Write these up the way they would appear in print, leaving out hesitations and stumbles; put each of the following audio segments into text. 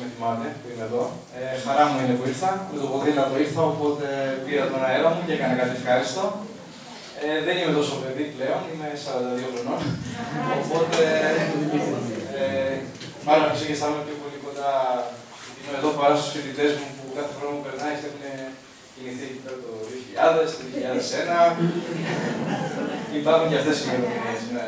με θυμάται που είμαι εδώ. Χαρά μου είναι που ήρθα. Με το ποδήλατο ήρθα, οπότε πήρα τον αέρα μου και έκανα κάτι ευχάριστο. Δεν είμαι τόσο παιδί πλέον, είμαι 42 χρονών. Οπότε, μάλλον ίσω και αισθάνομαι πιο πολύ κοντά. Είμαι εδώ παρά στους φοιτητές μου που κάθε χρόνο μου περνάει και έχουν κινηθεί εκεί πέρα το 2000, το 2001. Υπάρχουν και αυτές οι ημερομηνίες, ναι.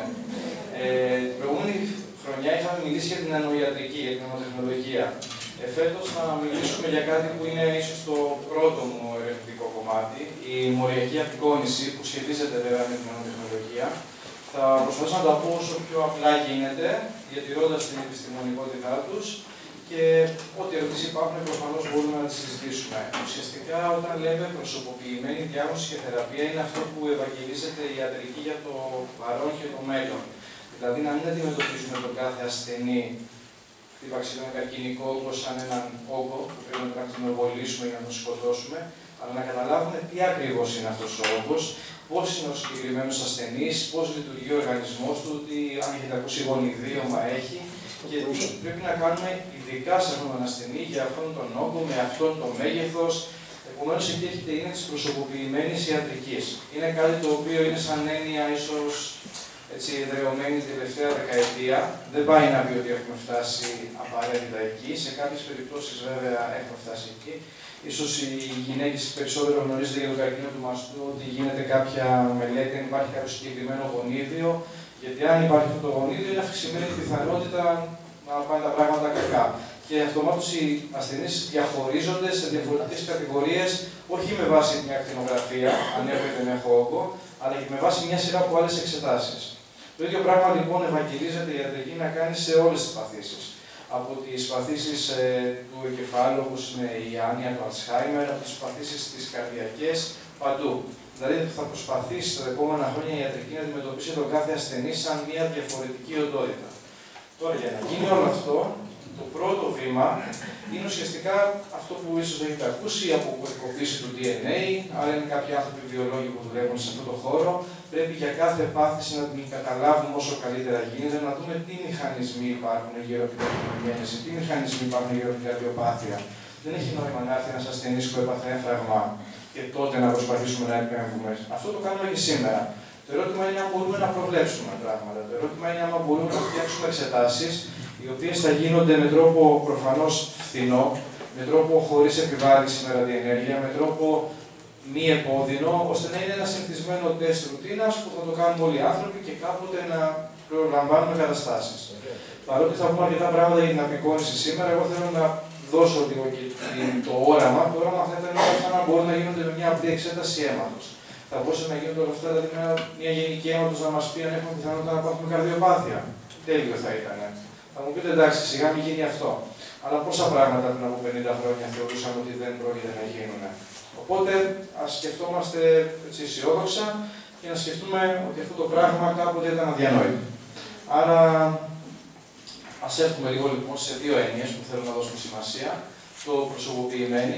Την προηγούμενη χρονιά είχαμε μιλήσει για την νανοϊατρική, για την νανοτεχνολογία. Φέτος θα μιλήσουμε για κάτι που είναι ίσως το πρώτο μου ερευνητικό κομμάτι, η μοριακή απεικόνηση, που σχετίζεται βέβαια με την νανοτεχνολογία. Θα προσπαθήσω να τα πω όσο πιο απλά γίνεται, διατηρώντας την επιστημονικότητά τους και ό,τι ερωτήσεις υπάρχουν προφανώς μπορούμε να τις συζητήσουμε. Ουσιαστικά, όταν λέμε προσωποποιημένη διάγνωση και θεραπεία, είναι αυτό που ευαγγελίζεται η ιατρική για το παρόν και το μέλλον. Δηλαδή, να μην αντιμετωπίζουμε τον κάθε ασθενή χτύπαξε τον καρκινικό όγκο σαν έναν όγκο που πρέπει να τον εμβολήσουμε για να τον σκοτώσουμε, αλλά να καταλάβουμε τι ακριβώς είναι αυτός ο όγκος, πώς είναι ο συγκεκριμένος ασθενής, πώς λειτουργεί ο οργανισμός του, αν έχετε ακούσει γονιδίωμα έχει και τι πρέπει να κάνουμε ειδικά σε αυτόν τον ασθενή για αυτόν τον όγκο, με αυτόν το μέγεθος. Επομένως, εκεί έχετε είναι της προσωποποιημένης ιατρικής. Είναι κάτι το οποίο είναι σαν έννοια ίσως εδραιωμένη την τελευταία δεκαετία. Δεν πάει να πει ότι έχουμε φτάσει απαραίτητα εκεί. Σε κάποιες περιπτώσεις, βέβαια, έχουμε φτάσει εκεί. Ίσως οι γυναίκες περισσότερο γνωρίζετε για τον καρκίνο του μαστού, ότι γίνεται κάποια μελέτη, αν υπάρχει κάποιο συγκεκριμένο γονίδιο. Γιατί αν υπάρχει αυτό το γονίδιο, είναι αυξημένη η πιθανότητα να πάνε τα πράγματα κακά. Και αυτομάτως οι ασθενείς διαχωρίζονται σε διαφορετικές κατηγορίες, όχι με βάση μια ακτινογραφία, αν έχω ή δεν έχω όγκο, αλλά και με βάση μια σειρά από άλλες εξετάσεις. Το ίδιο πράγμα λοιπόν ευαγγελίζεται η ιατρική να κάνει σε όλες τις παθήσεις. Από τις παθήσεις του εγκεφάλου, όπως είναι η άνοια, το Αλτσχάιμερ, από τις παθήσεις της καρδιακές, παντού. Δηλαδή θα προσπαθήσει τα επόμενα χρόνια η ιατρική να αντιμετωπίσει τον κάθε ασθενή σαν μια διαφορετική οντότητα. Τώρα, για να γίνει όλο αυτό, το πρώτο βήμα είναι ουσιαστικά αυτό που ίσως έχετε ακούσει, η αποκωδικοποίηση του DNA. Άρα, είναι κάποιοι άνθρωποι βιολόγοι που δουλεύουν σε αυτό το χώρο. Πρέπει για κάθε πάθηση να την καταλάβουμε όσο καλύτερα γίνεται, να δούμε τι μηχανισμοί υπάρχουν γύρω από την καρκινογέννηση, τι μηχανισμοί υπάρχουν γύρω από την καρδιοπάθεια. Δεν έχει νόημα να έρθει ένας ασθενής που έπαθε έμφραγμα και τότε να προσπαθήσουμε να επέμβουμε. Αυτό το κάνουμε και σήμερα. Το ερώτημα είναι αν μπορούμε να προβλέψουμε πράγματα. Το ερώτημα είναι αν μπορούμε να φτιάξουμε εξετάσεις, οι οποίες θα γίνονται με τρόπο προφανώς φθηνό, με τρόπο χωρίς επιβάρυνση με ραδιενέργεια, με τρόπο μη επώδυνο, ώστε να είναι ένα συνηθισμένο τεστ ρουτίνας που θα το κάνουμε όλοι οι άνθρωποι και κάποτε να προλαμβάνουμε καταστάσεις. Παρότι θα πούμε αρκετά πράγματα για την απεικόνηση σήμερα, εγώ θέλω να δώσω λίγο και το όραμα. Το όραμα θα ήταν όλα αυτά να μπορούν να γίνονται με μια απλή εξέταση αίματος. Θα μπορούσε να γίνονται όλα αυτά, δηλαδή με μια γενική αίματος να μας πει αν έχουμε πιθανότητα να πάθουμε καρδιοπάθεια. Τέλειο θα ήταν. Θα μου πείτε εντάξει, σιγά μην γίνει αυτό. Αλλά πόσα πράγματα πριν από 50 χρόνια θεωρούσαμε ότι δεν πρόκειται να γίνουν. Οπότε ας σκεφτόμαστε έτσι αισιόδοξα και να σκεφτούμε ότι αυτό το πράγμα κάποτε ήταν αδιανόητο. Άρα, ας έρθουμε λίγο λοιπόν σε δύο έννοιες που θέλω να δώσουμε σημασία. Το προσωποποιημένη,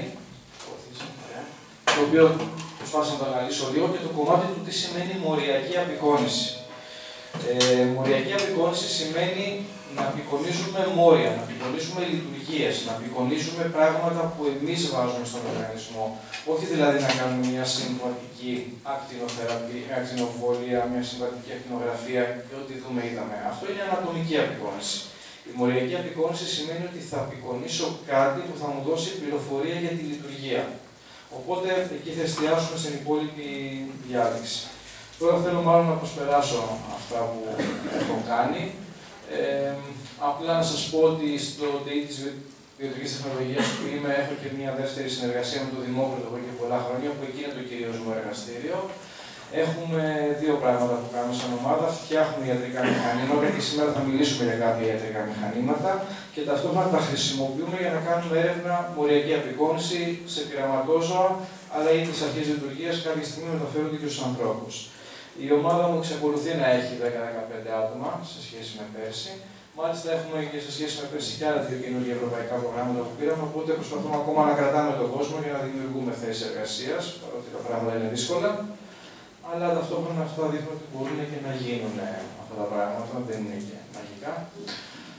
το οποίο προσπάθησα να το αναλύσω λίγο, και το κομμάτι του τι σημαίνει μοριακή απεικόνηση. Μοριακή απεικόνηση σημαίνει να απεικονίζουμε μόρια, να απεικονίζουμε λειτουργίες, να απεικονίζουμε πράγματα που εμείς βάζουμε στον οργανισμό. Όχι δηλαδή να κάνουμε μια συμβατική ακτινοβολία, μια συμβατική ακτινογραφία και ό,τι δούμε είδαμε. Αυτό είναι ανατομική απεικόνηση. Η μοριακή απεικόνηση σημαίνει ότι θα απεικονίσω κάτι που θα μου δώσει πληροφορία για τη λειτουργία. Οπότε εκεί θα εστιάσουμε στην υπόλοιπη διάδειξη. Τώρα θέλω μάλλον να προσπεράσω αυτά που έχω κάνει. Απλά να σας πω ότι στο ΔΕΗ της Βιοτρικής Τεχνολογίας που είμαι, έχω και μια δεύτερη συνεργασία με τον Δημόκριτο εδώ και πολλά χρόνια, που εκεί είναι το κυρίως μου εργαστήριο. Έχουμε δύο πράγματα που κάνουμε σαν ομάδα. Φτιάχνουμε ιατρικά μηχανήματα, και σήμερα θα μιλήσουμε για κάποια ιατρικά μηχανήματα, και ταυτόχρονα τα χρησιμοποιούμε για να κάνουμε έρευνα μοριακή απεικόνηση σε πειραματόζωα, αλλά ή τις αρχές λειτουργίας κάποια στιγμή μεταφέρονται και στους ανθρώπους. Η ομάδα μου εξακολουθεί να έχει 10-15 άτομα σε σχέση με πέρσι. Μάλιστα, έχουμε και σε σχέση με πέρσι και άλλα δύο καινούργια ευρωπαϊκά προγράμματα που πήραμε. Οπότε, προσπαθούμε ακόμα να κρατάμε τον κόσμο για να δημιουργούμε θέσεις εργασίας, παρότι τα πράγματα είναι δύσκολα. Αλλά ταυτόχρονα αυτά δείχνουν ότι μπορούν και να γίνουν αυτά τα πράγματα, δεν είναι και μαγικά.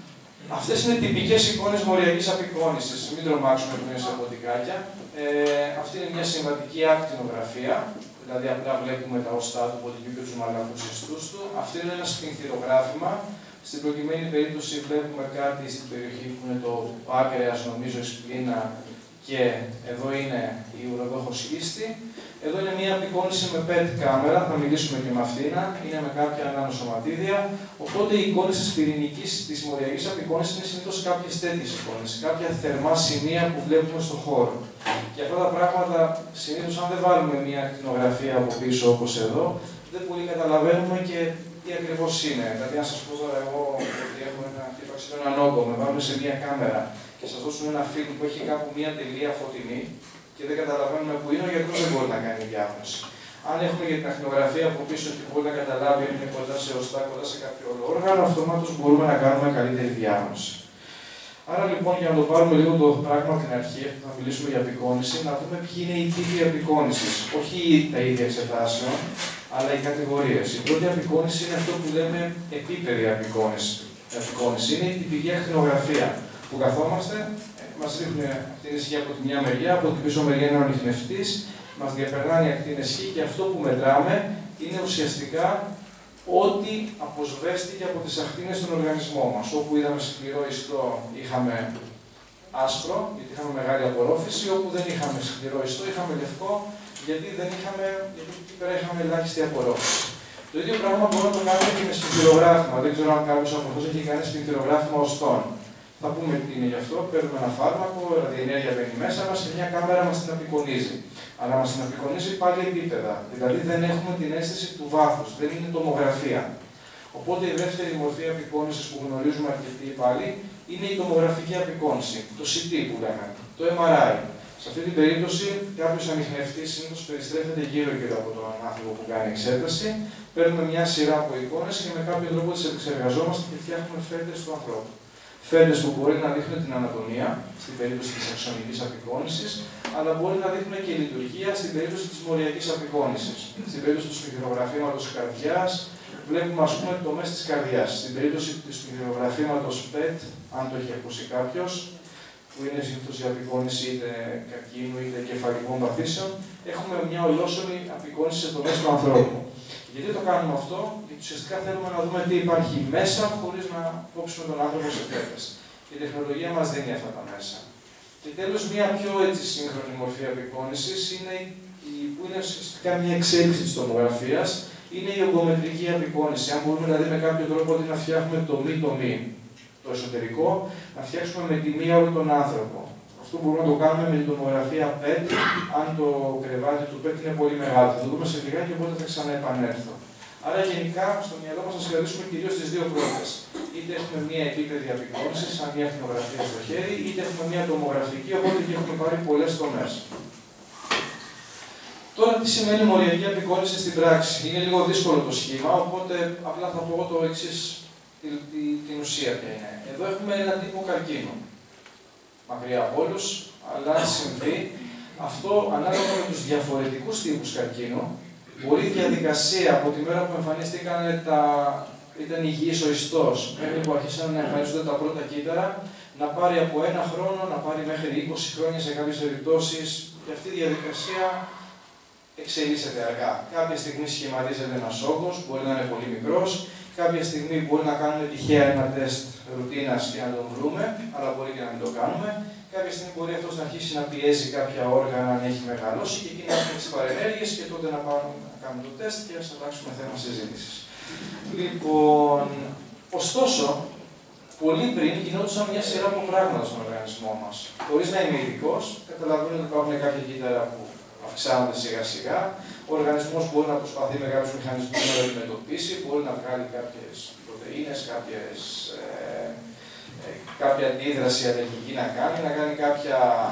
Αυτές είναι τυπικές εικόνες μοριακής απεικόνησης. Μην τρομάξουμε που είναι σε ποντικάκια. Αυτή είναι μια συμβατική ακτινογραφία. Δηλαδή, απλά βλέπουμε τα οστά του ποντικού και τους μαλακούς ιστούς του. Αυτό είναι ένα σπινθυρογράφημα. Στην προκειμένη περίπτωση βλέπουμε κάτι στην περιοχή που είναι το πάκρεας, νομίζω, η σπλήνα, και εδώ είναι η ουροδόχος ίστη. Εδώ είναι μια απεικόνηση με PET κάμερα, θα μιλήσουμε και με αυτήν, είναι με κάποια νανοσωματίδια. Οπότε οι εικόνες της πυρηνικής, της μοριακής απεικόνησης είναι συνήθως κάποιες τέτοιες εικόνες, κάποια θερμά σημεία που βλέπουμε στον χώρο. Και αυτά τα πράγματα, συνήθως, αν δεν βάλουμε μια ακτινογραφία από πίσω όπως εδώ, δεν πολύ καταλαβαίνουμε και τι ακριβώς είναι. Δηλαδή, αν σας πω τώρα εγώ ότι έχω έναν όγκο, με βάλουμε σε μια κάμερα και σας δώσουν ένα φιλμ που έχει κάπου μια τελεία φωτεινή και δεν καταλαβαίνουμε που είναι, ο γιατρός δεν μπορεί να κάνει διάγνωση. Αν έχουμε για την ακτινογραφία από πίσω ότι μπορεί να καταλάβει αν είναι κοντά σε οστά, κοντά σε κάποιο άλλο όργανο, αυτομάτως μπορούμε να κάνουμε καλύτερη διάγνωση. Άρα λοιπόν, για να το πάρουμε λίγο το πράγμα από την αρχή, θα μιλήσουμε για απεικόνηση, να δούμε ποιοι είναι οι τύποι απεικόνησης. Όχι τα ίδια εξετάσεων, αλλά οι κατηγορίες. Η πρώτη απεικόνηση είναι αυτό που λέμε επίπεδη απεικόνηση. Είναι η τυπική ακτινογραφία. Που καθόμαστε, μας ρίχνουν ακτίνες Χ από τη μια μεριά, από την πίσω μεριά είναι ο ανιχνευτής, μας διαπερνάνε οι ακτίνες Χ και αυτό που μετράμε είναι ουσιαστικά ό,τι αποσβέστηκε από τις ακτίνες στον οργανισμό μας. Όπου είδαμε σκληρό ιστό, είχαμε άσπρο, γιατί είχαμε μεγάλη απορρόφηση, όπου δεν είχαμε σκληρό ιστό, είχαμε λευκό, γιατί εκεί πέρα είχαμε ελάχιστη απορρόφηση. Το ίδιο πράγμα μπορούμε να το κάνουμε και με σπινθυρογράφημα. Δεν ξέρω αν κάποιος από εσάς έχει κάνει σπινθυρογράφημα οστών. Θα πούμε τι είναι γι' αυτό. Παίρνουμε ένα φάρμακο, ραδιενέργεια μπαίνει μέσα μας και μια κάμερα μας την απεικονίζει. Αλλά μας την απεικονίζει πάλι επίπεδα. Δηλαδή δεν έχουμε την αίσθηση του βάθους, δεν είναι τομογραφία. Οπότε η δεύτερη μορφή απεικόνησης που γνωρίζουμε αρκετοί πάλι είναι η τομογραφική απεικόνηση. Το CT που λέμε, το MRI. Σε αυτή την περίπτωση, κάποιος ανιχνευτής συνήθως περιστρέφεται γύρω-γύρω από τον άνθρωπο που κάνει εξέταση. Παίρνουμε μια σειρά από εικόνες και με κάποιο τρόπο τις επεξεργαζόμαστε και φτιάχνουμε φέτες του ανθρώπου. Φέτες που μπορεί να δείχνουν την ανατομία, στην περίπτωση της αξονικής απεικόνησης, αλλά μπορεί να δείχνουν και λειτουργία στην περίπτωση της μοριακής απεικόνησης. Στην περίπτωση του σπινθυρογραφήματος καρδιάς, βλέπουμε ας πούμε τομές της καρδιάς. Στην περίπτωση του σπινθυρογραφήματος PET, αν το έχει ακούσει κάποιος, που είναι συνήθως η απεικόνηση είτε καρκίνου είτε κεφαλικών παθήσεων, έχουμε μια ολόσωμη απεικόνηση σε τομές του ανθρώπου. Γιατί το κάνουμε αυτό? Γιατί ουσιαστικά θέλουμε να δούμε τι υπάρχει μέσα χωρίς να κόψουμε τον άνθρωπο σε φέτες. Η τεχνολογία μας δίνει αυτά τα μέσα. Και τέλος, μια πιο έτσι σύγχρονη μορφή απεικόνησης που είναι ουσιαστικά μια εξέλιξη της τομογραφίας, είναι η ογκομετρική απεικόνηση. Αν μπορούμε δηλαδή με κάποιο τρόπο να φτιάχνουμε τομή, το εσωτερικό, να φτιάξουμε με τη μία όλο τον άνθρωπο. Αυτό μπορούμε να το κάνουμε με την τομογραφία PET, αν το κρεβάτι του PET είναι πολύ μεγάλο. Θα το δούμε σε λιγάκι, οπότε θα ξαναεπανέλθω. Άρα, γενικά, στο μυαλό μας θα συγκρατήσουμε κυρίως τις δύο πρώτες. Είτε έχουμε μία επίπεδη απεικόνηση, σαν μια ακτινογραφία στο χέρι, είτε έχουμε μία τομογραφική, οπότε και έχουμε πάρει πολλές τομές. Τώρα, τι σημαίνει μοριακή απεικόνηση στην πράξη? Είναι λίγο δύσκολο το σχήμα, οπότε απλά θα πω το εξής, την ουσία ποια είναι. Εδώ έχουμε έναν τύπο καρκίνου. Μακριά από όλους, αλλά αν συμβεί, αυτό ανάλογα με τους διαφορετικούς τύπους καρκίνου, μπορεί η διαδικασία από τη μέρα που εμφανίστηκαν ήταν υγιής ο ιστός, μέχρι που άρχισαν να εμφανίζονται τα πρώτα κύτταρα, να πάρει από 1 χρόνο, να πάρει μέχρι 20 χρόνια σε κάποιες περιπτώσεις, και αυτή η διαδικασία εξελίσσεται αργά. Κάποια στιγμή σχηματίζεται ένας όγκος, μπορεί να είναι πολύ μικρός, κάποια στιγμή μπορεί να κάνουμε τυχαία ένα τεστ ρουτίνας και να τον βρούμε, αλλά μπορεί και να μην το κάνουμε. Κάποια στιγμή μπορεί αυτός να αρχίσει να πιέζει κάποια όργανα αν έχει μεγαλώσει και εκεί να έχουμε τις παρενέργειες και τότε να κάνουμε το τεστ και να αλλάξουμε θέμα συζήτησης. Λοιπόν, ωστόσο, πολύ πριν γινόντουσαν μια σειρά από πράγματα στον οργανισμό μας. Χωρίς να είμαι ειδικός, καταλαβαίνω ότι υπάρχουν κάποια κύτταρα που αυξάνονται σιγά-σιγά. Ο οργανισμός μπορεί να προσπαθεί με κάποιους μηχανισμούς να το αντιμετωπίσει, μπορεί να βγάλει κάποιες πρωτεΐνες, κάποια αντίδραση αλλεργική να κάνει κάποια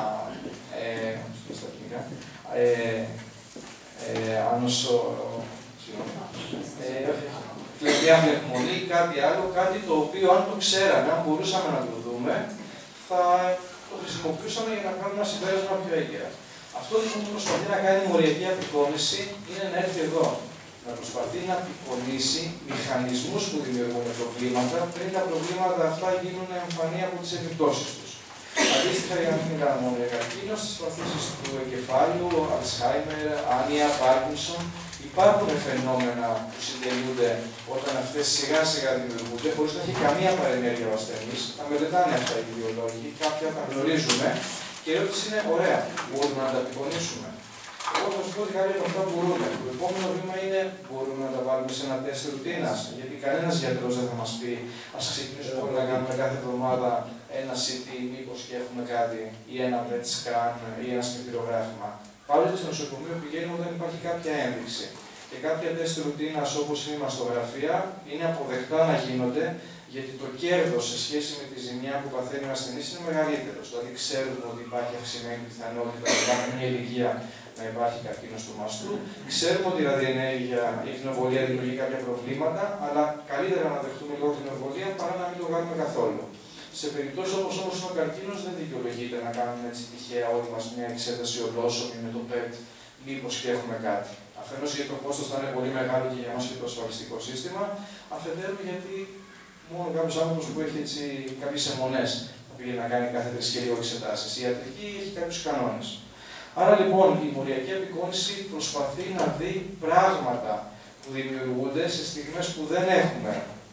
φλεγμιά φλεγμονή, κάτι άλλο, κάτι το οποίο αν το ξέραμε, αν μπορούσαμε να το δούμε, θα το χρησιμοποιούσαμε για να κάνουμε ένα συμπέρασμα πιο έγκαιρα. Αυτό λοιπόν που προσπαθεί να κάνει η μοριακή απεικόνηση είναι να έρθει εδώ. Να προσπαθεί να απεικονίσει μηχανισμούς που δημιουργούν προβλήματα πριν τα προβλήματα αυτά γίνουν εμφανή από τις επιπτώσεις τους. Αντίστοιχα, για να μην μιλάμε μόνο για καρκίνο, στις παθήσεις του εγκεφάλου, Αλτσχάιμερ, άνοια, Πάρκινσον, υπάρχουν φαινόμενα που συντελούνται όταν αυτές σιγά σιγά δημιουργούνται, χωρίς να έχει καμία παρενέργεια ο ασθενής. Τα μελετάνε αυτά οι βιολόγοι, κάποια τα γνωρίζουμε και η ερώτηση είναι: ωραία, μπορούμε να τα απεικονίσουμε? Εγώ θα σου πω ότι κάποια από αυτά μπορούμε. Το επόμενο βήμα είναι: μπορούμε να τα βάλουμε σε ένα τεστ ρουτίνας? Γιατί κανένας γιατρός δεν θα μας πει: ας ξεκινήσουμε να κάνουμε κάθε εβδομάδα ένα CT, μήπως και έχουμε κάτι, ή ένα PET scan ή ένα σπιρτηρογράφημα. Πάντοτε στο νοσοκομείο πηγαίνουμε όταν υπάρχει κάποια ένδειξη. Και κάποια τεστ ρουτίνας, όπως είναι η μαστογραφία, είναι αποδεκτά να γίνονται, γιατί το κέρδος σε σχέση με τη ζημιά που παθαίνει ο ασθενής είναι μεγαλύτερο. Δηλαδή, ξέρουμε ότι υπάρχει αυξημένη πιθανότητα να υπάρχει μια ηλικία να υπάρχει καρκίνος του μαστού. Ξέρουμε ότι η ραδιενέργεια, η ακτινοβολία δημιουργεί κάποια προβλήματα, αλλά καλύτερα να δεχτούμε λίγο ακτινοβολία παρά να μην το κάνουμε καθόλου. Σε περιπτώσεις όπως είναι ο καρκίνος, δεν δικαιολογείται να κάνουμε έτσι τυχαία όλοι μας μια εξέταση ολόσωμη με το PET, μήπως και έχουμε κάτι. Αφενός γιατί το κόστος θα είναι πολύ μεγάλο και για εμάς και το ασφαλιστικό σύστημα, αφετέρου γιατί μόνο κάποιος άνθρωπος που έχει έτσι κάποιες αιμονές θα πήγε να κάνει κάθε 3 και λίγο εξετάσεις. Η ιατρική έχει κάποιους κανόνες. Άρα λοιπόν η μοριακή απεικόνηση προσπαθεί να δει πράγματα που δημιουργούνται σε στιγμές που δεν έχουμε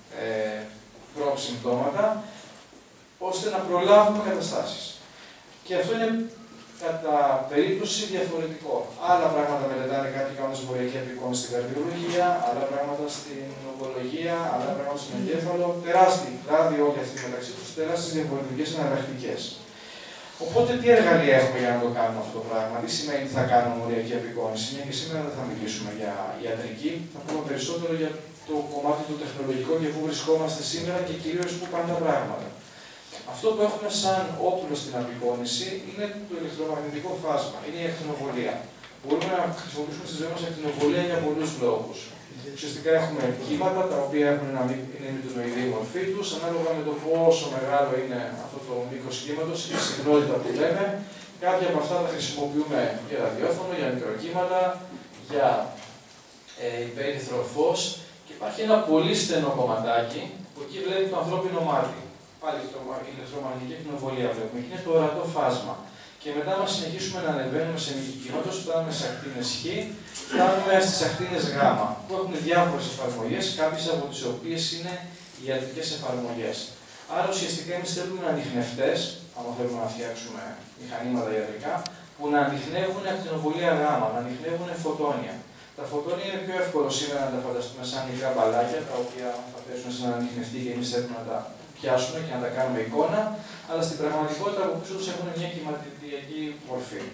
συμπτώματα, ώστε να προλάβουμε καταστάσεις. Και αυτό είναι κατά περίπτωση διαφορετικό. Άλλα πράγματα μελετάνε κάποιοι κάνοντας μοριακή απεικόνηση στην καρδιολογία, άλλα πράγματα στην ογκολογία, άλλα πράγματα στον εγκέφαλο. Τεράστιοι κλάδοι όλοι αυτοί μεταξύ τους, τεράστιες διαφορετικές εναλλακτικές. Οπότε, τι εργαλεία έχουμε για να το κάνουμε αυτό το πράγμα? Τι σημαίνει ότι θα κάνουμε μοριακή απεικόνηση? Μια και σήμερα δεν θα μιλήσουμε για ιατρική, θα πούμε περισσότερο για το κομμάτι του τεχνολογικού και πού βρισκόμαστε σήμερα και κυρίως πού πάνε τα πράγματα. Αυτό που έχουμε σαν όπλο στην απεικόνηση είναι το ηλεκτρομαγνητικό φάσμα, είναι η ακτινοβολία. Μπορούμε να χρησιμοποιήσουμε στη ζωή μας ακτινοβολία για πολλούς λόγους. Ουσιαστικά έχουμε κύματα τα οποία έχουν είναι μυντονοειδή η μορφή τους, ανάλογα με το πόσο μεγάλο είναι αυτό το μήκος κύματος, η συχνότητα που λέμε. Κάποια από αυτά τα χρησιμοποιούμε για ραδιόφωνο, για μικροκύματα, για υπέρυθρο φως. Και υπάρχει ένα πολύ στενό κομματάκι που εκεί βλέπει το ανθρώπινο μάτι. Πάλι η ηλεκτρομαγνητική ακτινοβολία βλέπουμε. Και είναι το ορατό φάσμα. Και μετά, άμα συνεχίσουμε να ανεβαίνουμε σε μήκη κύματος, φτάνουμε σε ακτίνες Χ, φτάνουμε στις ακτίνες Γ, που έχουν διάφορες εφαρμογές, κάποιες από τις οποίες είναι οι ιατρικές εφαρμογές. Άρα, ουσιαστικά, εμείς θέλουμε ανιχνευτές, άμα θέλουμε να φτιάξουμε μηχανήματα ιατρικά, που να ανιχνεύουν ακτινοβολία Γ, να ανιχνεύουν φωτόνια. Τα φωτόνια είναι πιο εύκολο σήμερα να τα φανταστούμε σαν μικρά μπαλάκια, τα οποία θα πέσουν σε έναν ανιχνευτή και εμείς θέλουμε να τα πιάσουμε και να τα κάνουμε εικόνα, αλλά στην πραγματικότητα από πίσω τους έχουν μια κυματιδιακή μορφή.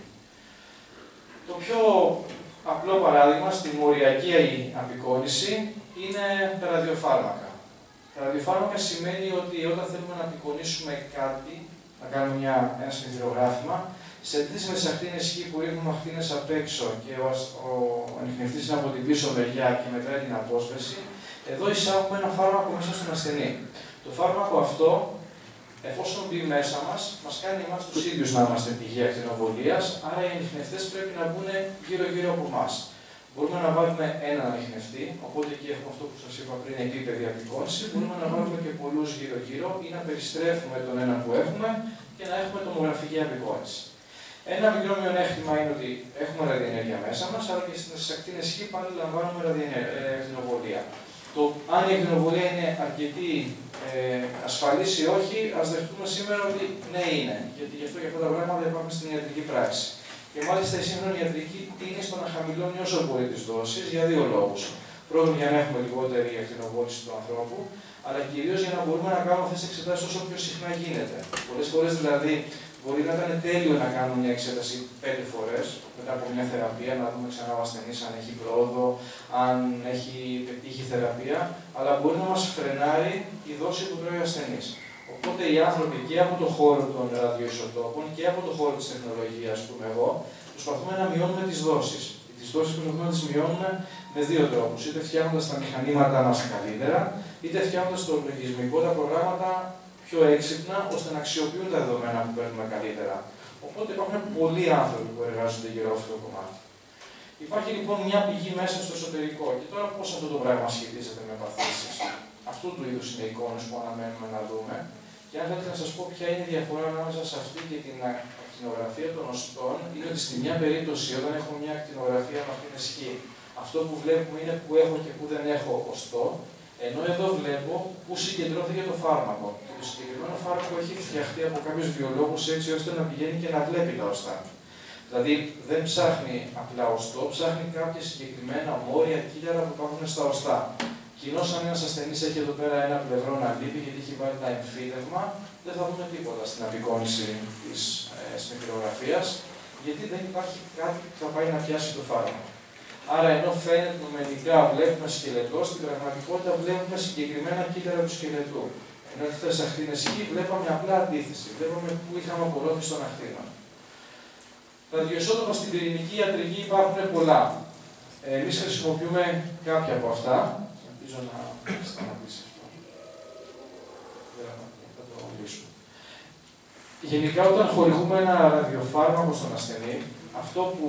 Το πιο απλό παράδειγμα στη μοριακή απεικόνηση είναι τα ραδιοφάρμακα. Τα ραδιοφάρμακα σημαίνει ότι όταν θέλουμε να απεικονίσουμε κάτι, να κάνουμε ένα σπιρτηρογράφημα, σε αντίθεση με τις ακτίνες Χ που ρίχνουμε ακτίνες απ' έξω και ο ανιχνευτής είναι από την πίσω μεριά και μετράει την απόσβεση, εδώ εισάγουμε ένα φάρμακο μέσα στον ασθενή. Το φάρμακο αυτό, εφόσον μπει μέσα μας κάνει εμάς τους ίδιους να είμαστε πηγή ακτινοβολίας, άρα οι ανιχνευτές πρέπει να μπουν γύρω-γύρω από εμάς. Μπορούμε να βάλουμε έναν ανιχνευτή, οπότε εκεί έχουμε αυτό που σας είπα πριν, επίπεδη απεικόνηση. Μπορούμε να βάλουμε και πολλούς γύρω-γύρω ή να περιστρέφουμε τον ένα που έχουμε και να έχουμε τομογραφική απεικόνηση. Ένα μικρό μειονέκτημα είναι ότι έχουμε ραδιενέργεια μέσα μας, αλλά και στις ακτίνες Χ πάλι λαμβάνουμε ακτινοβολία. Το αν η ακτινοβολία είναι αρκετή ασφαλής ή όχι, ας δεχτούμε σήμερα ότι ναι είναι. Γιατί γι' αυτό και αυτά τα πράγματα υπάρχουν στην ιατρική πράξη. Και μάλιστα η σύγχρονη ιατρική τείνει στο να χαμηλώνει όσο μπορεί τις δόσεις για δύο λόγους. Πρώτον, για να έχουμε λιγότερη ακτινοβόληση του ανθρώπου, αλλά κυρίως για να μπορούμε να κάνουμε αυτές τις εξετάσεις όσο πιο συχνά γίνεται. Πολλές φορές δηλαδή μπορεί να ήταν τέλειο να κάνουμε μια εξέταση 5 φορές μετά από μια θεραπεία, να δούμε ξανά ο ασθενής αν έχει πρόοδο, αν έχει πετύχει θεραπεία, αλλά μπορεί να μας φρενάρει η δόση που τρώει ο ασθενής. Οπότε οι άνθρωποι και από το χώρο των ραδιοϊσοτόπων και από το χώρο της τεχνολογίας, ας πούμε εγώ, προσπαθούμε να μειώνουμε τις δόσεις. Τις δόσεις προσπαθούμε να τις μειώνουμε με δύο τρόπους. Είτε φτιάχνοντας τα μηχανήματά μας καλύτερα, είτε φτιάχνοντας το λογισμικό, τα προγράμματα πιο έξυπνα, ώστε να αξιοποιούν τα δεδομένα που παίρνουμε καλύτερα. Οπότε υπάρχουν πολλοί άνθρωποι που εργάζονται γύρω από αυτό το κομμάτι. Υπάρχει λοιπόν μια πηγή μέσα στο εσωτερικό. Και τώρα πώς αυτό το πράγμα σχετίζεται με παθήσεις. Αυτού του είδους είναι οι εικόνες που αναμένουμε να δούμε. Και αν θέλετε να σας πω ποια είναι η διαφορά ανάμεσα σε αυτή και την ακτινογραφία των οστών, είναι ότι στη μια περίπτωση, όταν έχω μια ακτινογραφία με αυτήν ισχύ, αυτό που βλέπουμε είναι που έχω και που δεν έχω οστό, ενώ εδώ βλέπω που συγκεντρώθηκε το φάρμακο. Και το συγκεκριμένο φάρμακο έχει φτιαχτεί από κάποιους βιολόγους έτσι ώστε να πηγαίνει και να βλέπει τα οστά. Δηλαδή δεν ψάχνει απλά οστό, ψάχνει κάποια συγκεκριμένα μόρια κύτταρα που υπάρχουν στα οστά. Κοινώς, αν ένας ασθενής έχει εδώ πέρα ένα πλευρό να λείπει γιατί έχει βάλει ένα εμφύδευμα, δεν θα δούμε τίποτα στην απεικόνηση της σμηχτηρογραφίας, γιατί δεν υπάρχει κάτι που θα πάει να πιάσει το φάρμακο. Άρα, ενώ φαίνεται νομενικά βλέπουμε σκελετό, στην πραγματικότητα βλέπουμε συγκεκριμένα κύτταρα του σκελετού. Ενώ χθες ακτίνες χ βλέπαμε απλά αντίθεση, βλέπαμε που είχαμε απολώθηση των ακτίνων. Τα ραδιοϊσότοπα στην πυρηνική ιατρική υπάρχουν πολλά. Εμείς χρησιμοποιούμε κάποια από αυτά. Ελπίζω να σταματήσει αυτό. Θα το λύσουμε. Γενικά, όταν χορηγούμε ένα ραδιοφάρμακο στον ασθενή, αυτό που.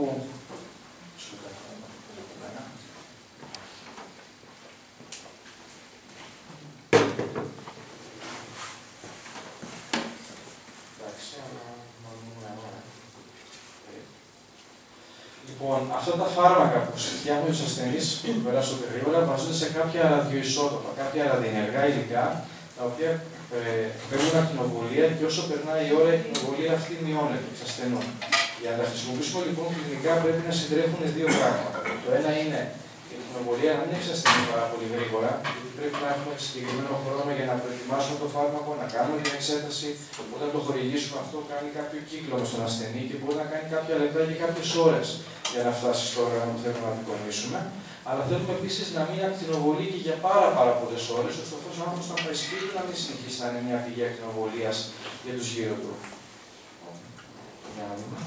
Λοιπόν, αυτά τα φάρμακα που φτιάχνουν τους ασθενείς που περάσουν γρήγορα βασίζονται σε κάποια ραδιοϊσότοπα, κάποια ραδιενεργά υλικά, τα οποία παίρνουν ακτινοβολία και όσο περνάει η ώρα η ακτινοβολία αυτή μειώνεται, εξασθενούν. Για να τα χρησιμοποιήσουμε λοιπόν κλινικά πρέπει να συντρέχουν δύο πράγματα. Το ένα είναι η ακτινοβολία να μην εξασθενεί πάρα πολύ γρήγορα, γιατί πρέπει να έχουμε συγκεκριμένο χρόνο για να προετοιμάσουμε το φάρμακο, να κάνουμε την εξέταση. Όταν το χορηγήσουμε, αυτό κάνει κάποιο κύκλο στον ασθενή και μπορεί να κάνει κάποια λεπτά και κάποιες ώρες για να φτάσει στο όργανο που θέλουμε να απεικονίσουμε. Αλλά θέλουμε επίσης να μην ακτινοβολεί και για πάρα πολλές ώρες, ώστε αυτός ο άνθρωπος να πάει σπίτι να μην συνεχίσει να είναι μια πηγή ακτινοβολίας για τους γύρω του. Για να δούμε.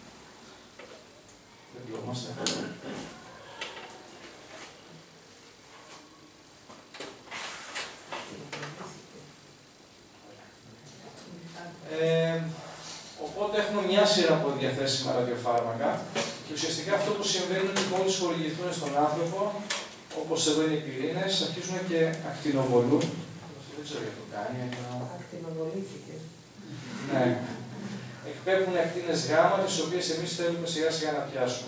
Δεν πλωμάστε. Οπότε έχουμε μια σειρά από διαθέσιμα ραδιοφάρμακα και ουσιαστικά αυτό που συμβαίνει είναι ότι μόλις χορηγηθούν στον άνθρωπο, όπως εδώ είναι οι πυρήνες, αρχίζουν και ακτινοβολούν. Δεν ξέρω γιατί το κάνει. Ακτινοβολήθηκε. Ναι. Εκπέμπουν ακτίνες γάμα, τις οποίες εμείς θέλουμε σιγά σιγά να πιάσουμε.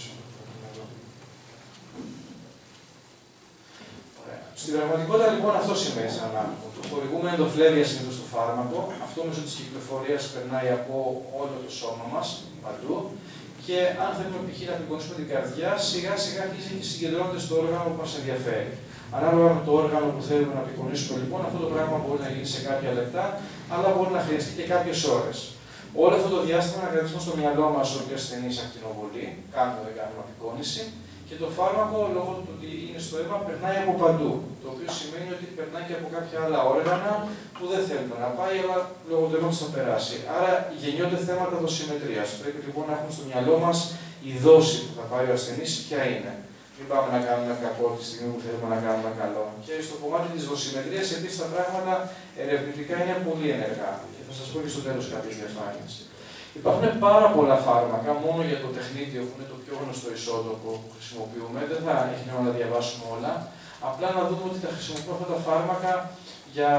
Στην πραγματικότητα λοιπόν αυτό σημαίνει σαν άνθρωπο. Το χορηγούμε ενδοφλέβεια συνήθως στο φάρμακο, αυτό μέσω της κυκλοφορίας περνάει από όλο το σώμα μας, παντού. Και αν θέλουμε π.χ. να απεικονίσουμε την καρδιά, σιγά σιγά αρχίζει και συγκεντρώνεται στο όργανο που μας ενδιαφέρει. Ανάλογα με το όργανο που θέλουμε να απεικονίσουμε λοιπόν, αυτό το πράγμα μπορεί να γίνει σε κάποια λεπτά, αλλά μπορεί να χρειαστεί και κάποιες ώρες. Όλο αυτό το διάστημα να κρατήσουμε στο μυαλό μας ότι ο ασθενής ακτινοβολεί, κάνουμε δεν κάνουμε απεικόνηση. Και το φάρμακο, λόγω του ότι είναι στο αίμα, περνάει από παντού. Το οποίο σημαίνει ότι περνάει και από κάποια άλλα όργανα που δεν θέλουμε να πάει, αλλά λόγω του αίματος θα περάσει. Άρα γεννιόνται θέματα δοσιμετρίας. Πρέπει λοιπόν να έχουμε στο μυαλό μας η δόση που θα πάρει ο ασθενής ποια είναι. Μην πάμε να κάνουμε κακό τη στιγμή που θέλουμε να κάνουμε καλό. Και στο κομμάτι της δοσιμετρίας, επίσης τα πράγματα ερευνητικά είναι πολύ ενεργά. Και θα σας πω και στο τέλος κάποιες διαφάνειες. Υπάρχουν πάρα πολλά φάρμακα, μόνο για το τεχνίτιο που είναι το πιο γνωστό ισότοπο που χρησιμοποιούμε. Δεν θα έχει νόημα να διαβάσουμε όλα. Απλά να δούμε ότι τα χρησιμοποιούμε αυτά τα φάρμακα για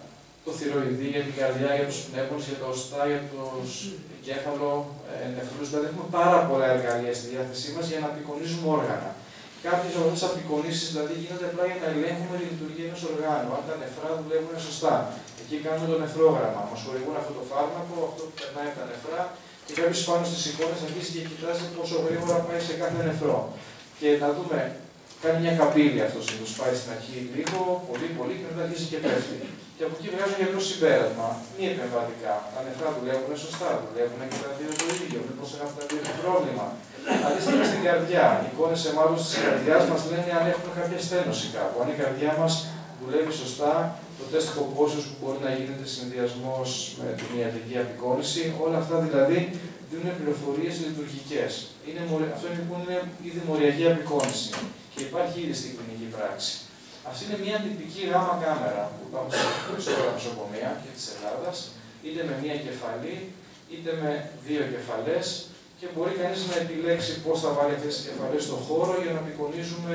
το θηροειδή, για την καρδιά, για τους πνεύμονες, για τα οστά, για τους εγκέφαλο, νεφρούς. Δηλαδή έχουμε πάρα πολλά εργαλεία στη διάθεσή μας για να απεικονίζουμε όργανα. Κάποιες από αυτές τις απεικονίσεις δηλαδή γίνονται απλά για να ελέγχουμε τη λειτουργία ενός οργάνου. Αν τα νεφρά δουλεύουν σωστά. Εκεί κάνουμε το νεφρόγραμμα. Μας χορηγούν αυτό το φάρμακο, αυτό που περνάει από τα νεφρά, και κάποιος πάνω στις εικόνες αρχίζει και κοιτάζει πόσο γρήγορα πάει σε κάθε νεφρό. Και να δούμε, κάνει μια καμπύλη αυτό συνήθως. Πάει στην αρχή λίγο, πολύ και μετά αρχίζει και πέφτει. Και από εκεί βγάζουν για το συμπέρασμα. Μη επεμβατικά. Τα νεφρά δουλεύουν σωστά, δουλεύουν και τα δύο το ίδιο. Μήπως έχουν τα δύο πρόβλημα. Αντίστοιχα στην καρδιά. Οι εικόνες εμάλλον της καρδιάς μας λένε αν έχουμε κάποια στένωση κάπου. Αν η καρδιά μας δουλεύει σωστά, το τεστ κοπόσεως που μπορεί να γίνεται συνδυασμός με την ιατρική απεικόνηση, όλα αυτά δηλαδή δίνουν πληροφορίες λειτουργικές. Αυτό λοιπόν είναι ήδη μοριακή απεικόνηση και υπάρχει ήδη στην κλινική πράξη. Αυτή είναι μια τυπική γάμα κάμερα που υπάρχουν στα περισσότερα νοσοκομεία και της Ελλάδας, είτε με μία κεφαλή, είτε με δύο κεφαλές, και μπορεί κανείς να επιλέξει πώς θα βάλει αυτές τις κεφαλές στον χώρο για να απεικονίζουμε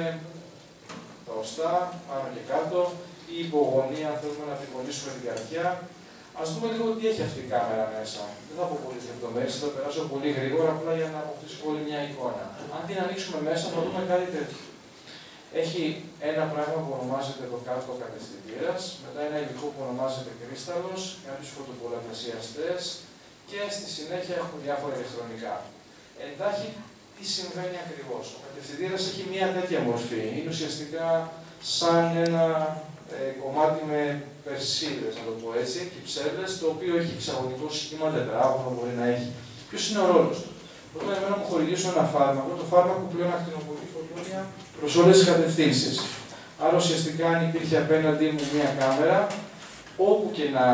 τα οστά, πάνω και κάτω, ή υπογωνία, αν θέλουμε να απεικονίσουμε την καρδιά. Ας δούμε λίγο τι έχει αυτή η κάμερα μέσα. Δεν θα πω πολλές λεπτομέρειες, θα περάσω πολύ γρήγορα, απλά για να αποκτήσουμε όλη μια εικόνα. Αν την ανοίξουμε μέσα, θα δούμε κάτι τέτοιο. Έχει ένα πράγμα που ονομάζεται εδώ κάτω κατευθυντήρας, μετά ένα υλικό που ονομάζεται κρίσταλος, κάποιους φωτοπολαπλασιαστές και στη συνέχεια έχουμε διάφορα ηλεκτρονικά. Εντάχει, τι συμβαίνει ακριβώς. Ο κατευθυντήρας έχει μια τέτοια μορφή. Είναι ουσιαστικά σαν ένα κομμάτι με περσίδες, να το πω έτσι, κυψέλες, το οποίο έχει εξαγωνικό σχήμα τετράγωνο, μπορεί να έχει. Ποιος είναι ο ρόλος του. Όταν εμένα μου χορηγήσουν ένα φάρμακο, το φάρμακο πλέον ακτινοβολεί φωτόνια προς όλες τις κατευθύνσεις. Άρα ουσιαστικά αν υπήρχε απέναντί μου μια κάμερα, όπου και να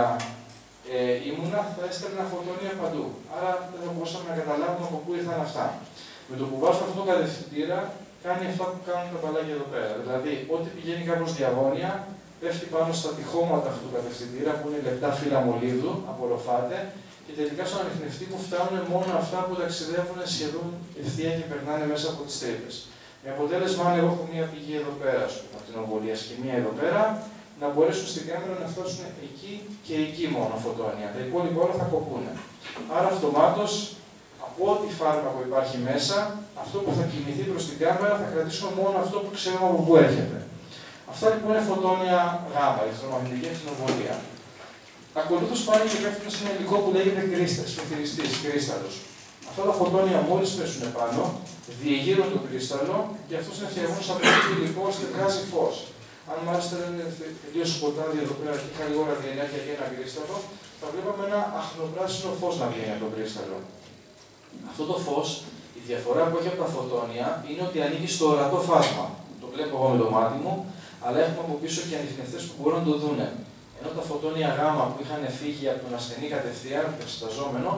ήμουνα, θα έστελνα φωτόνια παντού. Άρα δεν θα μπορούσαμε να καταλάβουμε από πού ήρθαν αυτά. Με το που βάζω αυτό το κατευθυντήρα, κάνει αυτά που κάνουν τα μπαλάκια εδώ πέρα. Δηλαδή, ό,τι πηγαίνει κάπως διαγώνια, πέφτει πάνω στα τυχώματα αυτού του κατευθυντήρα, που είναι λεπτά φύλλα μολύβδου, απορροφάται, και τελικά στον ανιχνευτή μου φτάνουν μόνο αυτά που ταξιδεύουν σχεδόν ευθεία και περνάνε μέσα από τις τρύπες. Με αποτέλεσμα, αν εγώ έχω μία πηγή εδώ πέρα, από την ομβολίας και μία εδώ πέρα, να μπορέσουν στην κάμερα να φτάσουν εκεί και εκεί μόνο φωτόνια. Τα υπόλοιπα όλα θα κοπούν. Άρα, αυτομάτως, από ό,τι φάρμακο υπάρχει μέσα, αυτό που θα κινηθεί προς την κάμερα θα κρατήσουμε μόνο αυτό που ξέρουμε από πού έρχεται. Αυτά λοιπόν είναι φωτόνια γάμα, ηλεκτρομαγνητική ακτινοβολία. Ακολούθως πάλι και πέφτουν σε ένα υλικό που λέγεται κρίσταλος. Αυτά τα φωτόνια μόλις πέσουν πάνω, διεγείρουν το κρίσταλο και αυτό είναι φτιαγμένος από το υλικό ώστε βγάζει φως. Αν μάλιστα δεν είναι τελείως σκοτάδι εδώ πέρα και είχα λίγο ραδιενέργεια για ένα κρίσταλο, θα βλέπαμε ένα αχνοπράσινο φως να βγαίνει από το κρίσταλο. Αυτό το φως, η διαφορά που έχει από τα φωτόνια είναι ότι ανήκει στο ορατό φάσμα. Το βλέπω εγώ με το μάτι μου, αλλά έχουμε από πίσω και ανιχνευτές που μπορούν να το δούνε. Ενώ τα φωτόνια γάμα που είχαν φύγει από τον ασθενή κατευθείαν, το εξεταζόμενο,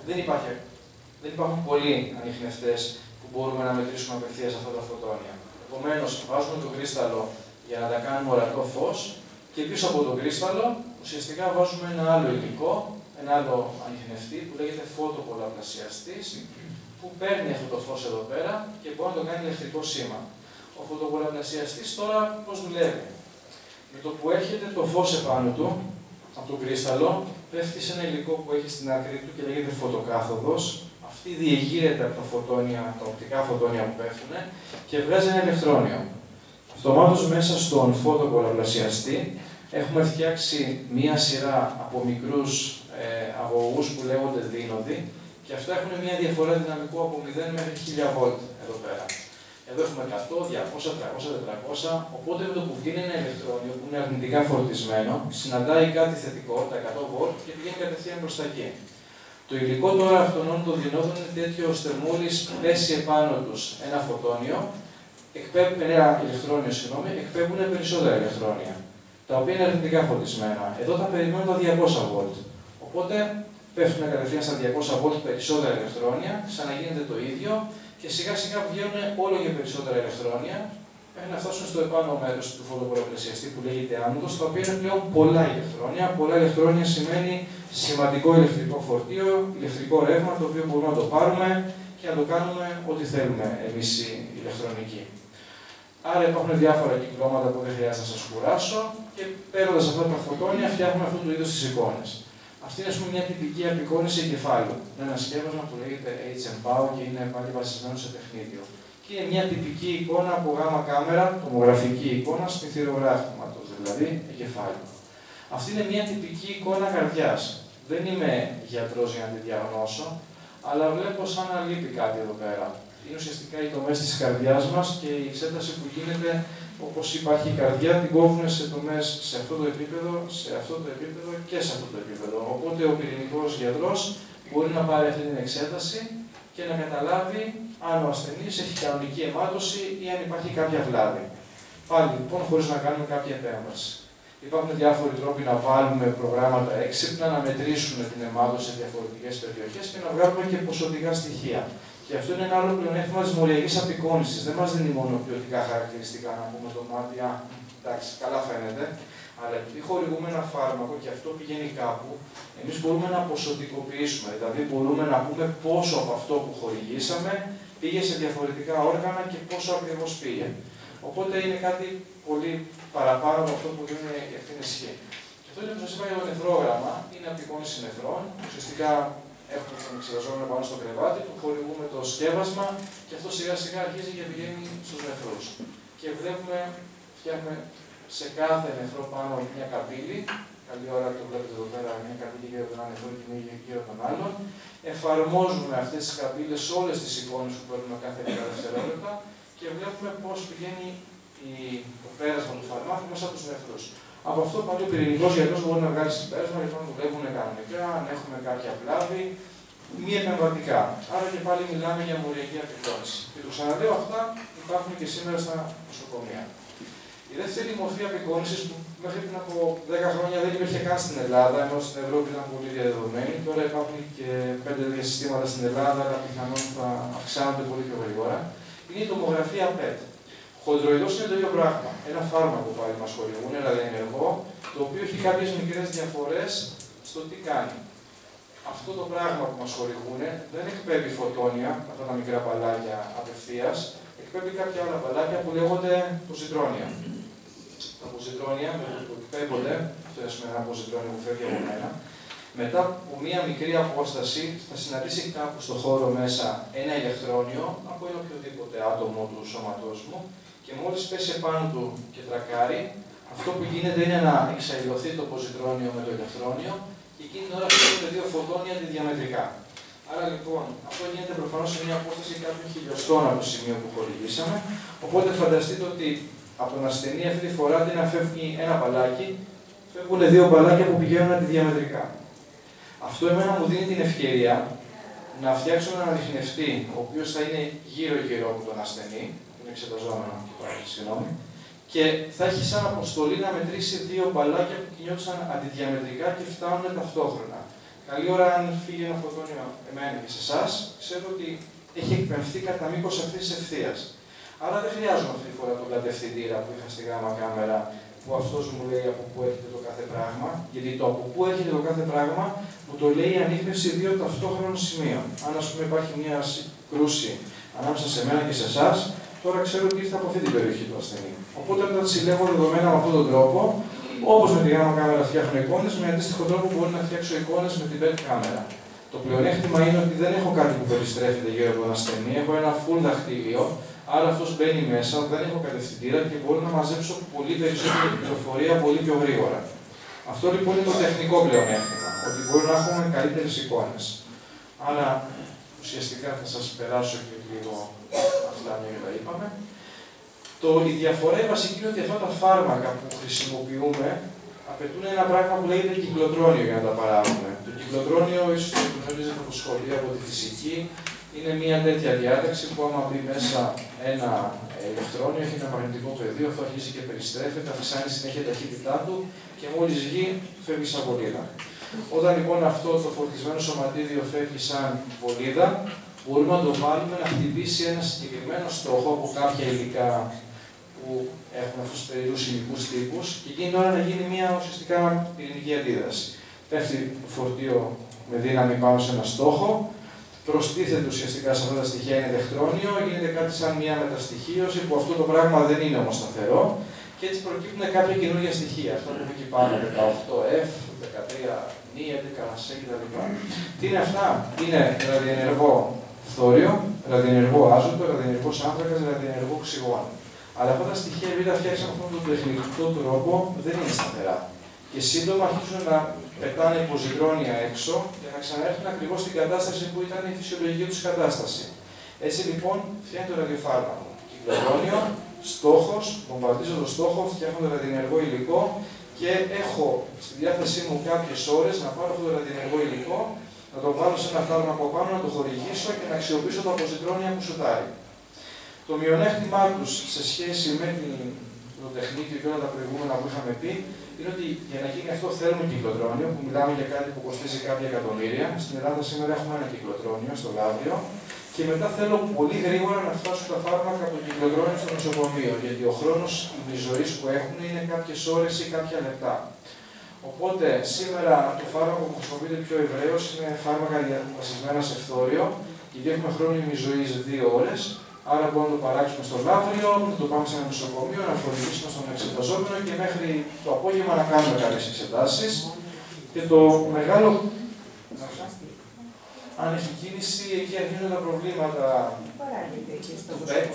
δεν υπάρχουν πολλοί ανιχνευτές που μπορούμε να μετρήσουμε απευθείας αυτά τα φωτόνια. Επομένως, βάζουμε το κρίσταλο για να τα κάνουμε ορατό φως και πίσω από το κρίσταλο ουσιαστικά βάζουμε ένα άλλο υλικό, ένα άλλο ανιχνευτή που λέγεται φωτοπολαπλασιαστής, που παίρνει αυτό το φως εδώ πέρα και μπορεί να το κάνει ηλεκτρικό σήμα. Ο φωτοπολαπλασιαστής τώρα πώς δουλεύει. Με το που έρχεται το φως επάνω του, από το κρίσταλο, πέφτει σε ένα υλικό που έχει στην άκρη του και λέγεται φωτοκάθοδος. Αυτή διεγείρεται από τα φωτόνια, τα οπτικά φωτόνια που πέφτουν και βγάζει ένα ηλεκτρόνιο. Αυτομάτως μέσα στον φωτοπολαπλασιαστή έχουμε φτιάξει μία σειρά από μικρούς αγωγούς που λέγονται δίνοδοι και αυτά έχουν μία διαφορά δυναμικού από 0 μέχρι 1000 βολτ εδώ πέρα. Εδώ έχουμε 100, 200, 300, 400, οπότε με το που βγαίνει ένα ηλεκτρόνιο που είναι αρνητικά φορτισμένο, συναντάει κάτι θετικό, τα 100 βολτ και πηγαίνει κατευθείαν προς τα εκεί. Το υλικό τώρα αυτών των δινόδων είναι τέτοιο ώστε μόλις πέσει επάνω τους ένα φωτόνιο, ένα ηλεκτρόνιο, εκπέμπουν περισσότερα ηλεκτρόνια, τα οποία είναι αρνητικά φορτισμένα. Εδώ θα περιμένουν τα 200 βολτ. Οπότε πέφτουν κατευθείαν στα 200 βολτ περισσότερα ηλεκτρόνια, ξαναγίνεται το ίδιο και σιγά σιγά βγαίνουν όλο και περισσότερα ηλεκτρόνια μέχρι να φτάσουν στο επάνω μέρος του φωτοπολαπλασιαστή που λέγεται άνοδος, τα οποία είναι πλέον πολλά ηλεκτρόνια. Πολλά ηλεκτρόνια σημαίνει σημαντικό ηλεκτρικό φορτίο, ηλεκτρικό ρεύμα, το οποίο μπορούμε να το πάρουμε και να το κάνουμε ό,τι θέλουμε εμείς οι ηλεκτρονικοί. Άρα υπάρχουν διάφορα κυκλώματα που δεν χρειάζεται να σας κουράσω και παίρνοντας αυτά τα φωτόνια φτιάχνουμε αυτού του είδους τις εικόνες. Αυτή είναι μια τυπική απεικόνιση εγκεφάλου. Είναι ένα σκεύασμα που λέγεται HMPAO και είναι πάλι βασισμένο σε παιχνίδιο. Και είναι μια τυπική εικόνα από γάμα κάμερα, τομογραφική εικόνα σπιθυρογράφηματος, δηλαδή εγκεφάλου. Αυτή είναι μια τυπική εικόνα καρδιάς. Δεν είμαι γιατρός για να τη διαγνώσω, αλλά βλέπω σαν να λείπει κάτι εδώ πέρα. Είναι ουσιαστικά οι τομές της καρδιάς μας και η εξέταση που γίνεται, όπως υπάρχει η καρδιά, την κόβουν σε τομές σε αυτό το επίπεδο, σε αυτό το επίπεδο και σε αυτό το επίπεδο. Οπότε ο πυρηνικός γιατρός μπορεί να πάρει αυτή την εξέταση και να καταλάβει αν ο ασθενής έχει κανονική αιμάτωση ή αν υπάρχει κάποια βλάβη. Πάλι λοιπόν, χωρίς να κάνουμε κάποια επέμβαση. Υπάρχουν διάφοροι τρόποι να βάλουμε προγράμματα έξυπνα, να μετρήσουμε την αιμάτωση σε διαφορετικές περιοχές και να βγάλουμε και ποσοτικά στοιχεία. Και αυτό είναι ένα άλλο πλεονέκτημα της μοριακής απεικόνησης. Δεν μας δίνει μόνο ποιοτικά χαρακτηριστικά, να πούμε το μάτι, εντάξει, καλά φαίνεται, Αλλά επειδή χορηγούμε ένα φάρμακο και αυτό πηγαίνει κάπου, εμείς μπορούμε να ποσοτικοποιήσουμε. Δηλαδή, μπορούμε να πούμε πόσο από αυτό που χορηγήσαμε πήγε σε διαφορετικά όργανα και πόσο ακριβώς πήγε. Οπότε είναι κάτι πολύ παραπάνω από αυτό που δίνει αυτή την ισχύ. Και αυτό που σας είπα για το νεφρόγραμμα είναι απεικόνιση νεφρών. Ουσιαστικά έχουμε τον εξεταζόμενο πάνω στο κρεβάτι, του χορηγούμε το σκεύασμα και αυτό σιγά σιγά αρχίζει και πηγαίνει στους νεφρούς. Και βλέπουμε, φτιάχνουμε σε κάθε νεφρό πάνω μια καμπύλη. Καλή ώρα το βλέπετε εδώ πέρα, μια καμπύλη γύρω από τον ένα νεφρό και μια γύρω από τον άλλον. Εφαρμόζουμε αυτές τις καμπύλες σε όλες τις εικόνες που παίρνουμε κάθε 10 δευτερόλεπτα και βλέπουμε πώς πηγαίνει το πέρασμα του φαρμάκου μέσα από τους νεφρούς. Από αυτό πάλι ο πυρηνικός γιατρός μπορεί να βγάλει συμπέρασμα, λοιπόν δουλεύουν κανονικά, αν έχουμε κάποια βλάβη, μη επεμβατικά. Άρα και πάλι μιλάμε για μοριακή απεικόνιση. Και το ξαναλέω, αυτά υπάρχουν και σήμερα στα νοσοκομεία. Η δεύτερη μορφή απεικόνισης που μέχρι πριν από 10 χρόνια δεν υπήρχε καν στην Ελλάδα, ενώ στην Ευρώπη ήταν πολύ διαδεδομένη. Τώρα υπάρχουν και 5 τέτοια συστήματα στην Ελλάδα, αλλά πιθανόν θα αυξάνονται πολύ πιο γρήγορα. Είναι η τομογραφία PET. Χοντροειδώς είναι το ίδιο πράγμα. Ένα φάρμακο πάλι μας χορηγούν, ραδιενεργό, το οποίο έχει κάποιες μικρές διαφορές στο τι κάνει. Αυτό το πράγμα που μας χορηγούν δεν εκπέμπει φωτόνια, αυτά τα μικρά μπαλάκια απευθείας, εκπέμπει κάποια άλλα μπαλάκια που λέγονται ποζιτρόνια. Τα ποζιτρόνια που εκπέμπονται, αυτό είναι ένα ποζιτρόνιο που φεύγει από μένα, μετά από μία μικρή απόσταση θα συναντήσει κάπου στον χώρο μέσα ένα ηλεκτρόνιο από ένα οποιοδήποτε άτομο του σώματός μου και μόλις πέσει επάνω του και τρακάρει, αυτό που γίνεται είναι να εξαϊλωθεί το ποζιτρόνιο με το ηλεκτρόνιο και εκείνη την ώρα φεύγουν δύο φωτόνια αντιδιαμετρικά. Άρα λοιπόν, αυτό γίνεται προφανώς σε μια απόσταση κάποιων χιλιοστών από το σημείο που χορηγήσαμε. Οπότε φανταστείτε ότι από τον ασθενή αυτή τη φορά αντί να φεύγει ένα μπαλάκι, φεύγουν δύο μπαλάκια που πηγαίνουν αντιδιαμετρικά. Αυτό εμένα μου δίνει την ευκαιρία να φτιάξω έναν ανιχνευτή, ο οποίος θα είναι γύρω-γύρω από τον ασθενή, είναι εξεταζόμενο, συγγνώμη, και θα έχει σαν αποστολή να μετρήσει δύο μπαλάκια που κινιόντουσαν αντιδιαμετρικά και φτάνουν ταυτόχρονα. Καλή ώρα, αν φύγει ένα φωτόνιο εμένα και σε εσάς, ξέρω ότι έχει εκπαιμφθεί κατά μήκος αυτής της ευθείας. Άρα δεν χρειάζομαι αυτή τη φορά τον κατευθυντήρα που είχα στη γάμα κάμερα, που αυτός μου λέει από πού έρχεται το κάθε πράγμα, γιατί το από πού έρχεται το κάθε πράγμα μου το λέει η ανίχνευση δύο ταυτόχρονων σημείων. Αν ας πούμε υπάρχει μια κρούση ανάμεσα σε μένα και σε εσάς, τώρα ξέρω ότι ήρθε από αυτή την περιοχή του ασθενή. Οπότε όταν συλλέγω δεδομένα με αυτόν τον τρόπο, όπως με τη γάμα κάμερα φτιάχνω εικόνες, με αντίστοιχο τρόπο μπορεί να φτιάξω εικόνες με την PET κάμερα. Το πλεονέκτημα είναι ότι δεν έχω κάτι που περιστρέφεται γύρω από τον ασθενή, έχω ένα full δαχτύλιο, άρα αυτός μπαίνει μέσα, δεν έχω κατευθυντήρα και μπορώ να μαζέψω πολύ περισσότερη πληροφορία πολύ πιο γρήγορα. Αυτό λοιπόν είναι το τεχνικό πλεονέκτημα, ότι μπορούμε να έχουμε καλύτερες εικόνες. Άρα ουσιαστικά θα σας περάσω και λίγο αυτά μια τα είπαμε. Η διαφορά η βασική είναι ότι αυτά τα φάρμακα που χρησιμοποιούμε απαιτούν ένα πράγμα που λέγεται κυκλοτρόνιο για να τα παράγουμε. Το κυκλοτρόνιο, ίσως το γνωρίζετε από σχολεία, από τη φυσική, είναι μια τέτοια διάταξη που άμα μπει μέσα ένα ηλεκτρόνιο, έχει ένα μαγνητικό πεδίο, αυτό αρχίζει και περιστρέφεται, αυξάνει συνέχεια η ταχύτητά του και μόλις βγει, φεύγει σαν βολίδα. Όταν λοιπόν αυτό το φορτισμένο σωματίδιο φεύγει σαν βολίδα, μπορούμε να το βάλουμε να χτυπήσει ένα συγκεκριμένο στόχο από κάποια υλικά που έχουν αυτούς τους περίεργους χημικούς τύπους και εκείνη την ώρα να γίνει μια ουσιαστικά πυρηνική αντίδραση. Πέφτει φορτίο με δύναμη πάνω σε ένα στόχο, προστίθεται ουσιαστικά σε αυτά τα στοιχεία ένα ηλεκτρόνιο, γίνεται κάτι σαν μια μεταστοιχείωση που αυτό το πράγμα δεν είναι όμως σταθερό και έτσι προκύπτουν κάποια καινούργια στοιχεία. Αυτό που έχει εκεί πάνω, 18F, 13N, 11C κτλ. Τι είναι αυτά? Είναι ραδιενεργό φθόριο, ραδιενεργό άζωτο, ραδιενεργό άνθρακας, ραδιενεργό οξυγόνο. Αλλά αυτά τα στοιχεία, επειδή τα φτιάξαμε με αυτόν τον τεχνικό τρόπο, δεν είναι σταθερά. Και σύντομα αρχίζουν να πετάνε ποζιτρόνια έξω για να ξαναέρθουν ακριβώς στην κατάσταση που ήταν η φυσιολογική τους κατάσταση. Έτσι λοιπόν φτιάχνει το ραδιοφάρμακο. Κυκλοτρόνιο, στόχος, βομβαρδίζω το στόχο, φτιάχνω το ραδιενεργό υλικό και έχω στη διάθεσή μου κάποιες ώρες να πάρω αυτό το ραδιενεργό υλικό, να το βάλω σε ένα φάρμακο πάνω, να το χορηγήσω και να αξιοποιήσω τα ποζιτρόνια που σουτάρει. Το μειονέκτημά τους σε σχέση με το τεχνίτη και όλα τα προηγούμενα που είχαμε πει είναι ότι για να γίνει αυτό θέλουμε κυκλοτρόνιο, που μιλάμε για κάτι που κοστίζει κάποια εκατομμύρια. Στην Ελλάδα σήμερα έχουμε ένα κυκλοτρόνιο στο Λαύριο Και μετά θέλω πολύ γρήγορα να φτάσουν τα φάρμακα από το κυκλοδρόμιο στο νοσοκομείο, γιατί ο χρόνος ημιζωής που έχουν είναι κάποιες ώρες ή κάποια λεπτά. Οπότε σήμερα το φάρμακο που χρησιμοποιείται πιο ευρέως είναι φάρμακα βασισμένα σε φθόριο, γιατί έχουμε χρόνο ημιζωής 2 ώρες. Άρα μπορούμε να το παράξουμε στο λαύριο, να το πάμε σε ένα νοσοκομείο, να φροντίσουμε στον εξεταζόμενο και μέχρι το απόγευμα να κάνουμε κάποιες εξετάσεις. Και το μεγάλο. Αν έχει κίνηση, εκεί αρχίζουν τα προβλήματα του ΠΕΤ.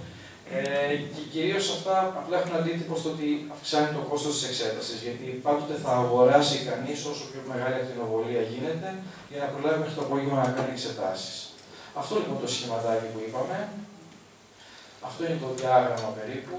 Και κυρίως αυτά απλά έχουν αντίτυπο στο ότι αυξάνει το κόστος της εξέτασης. Γιατί πάντοτε θα αγοράσει κανείς όσο πιο μεγάλη ακτινοβολία γίνεται για να προλάβει μέχρι το απόγευμα να κάνει εξετάσεις. Αυτό λοιπόν το σχηματάκι που είπαμε. Αυτό είναι το διάγραμμα περίπου.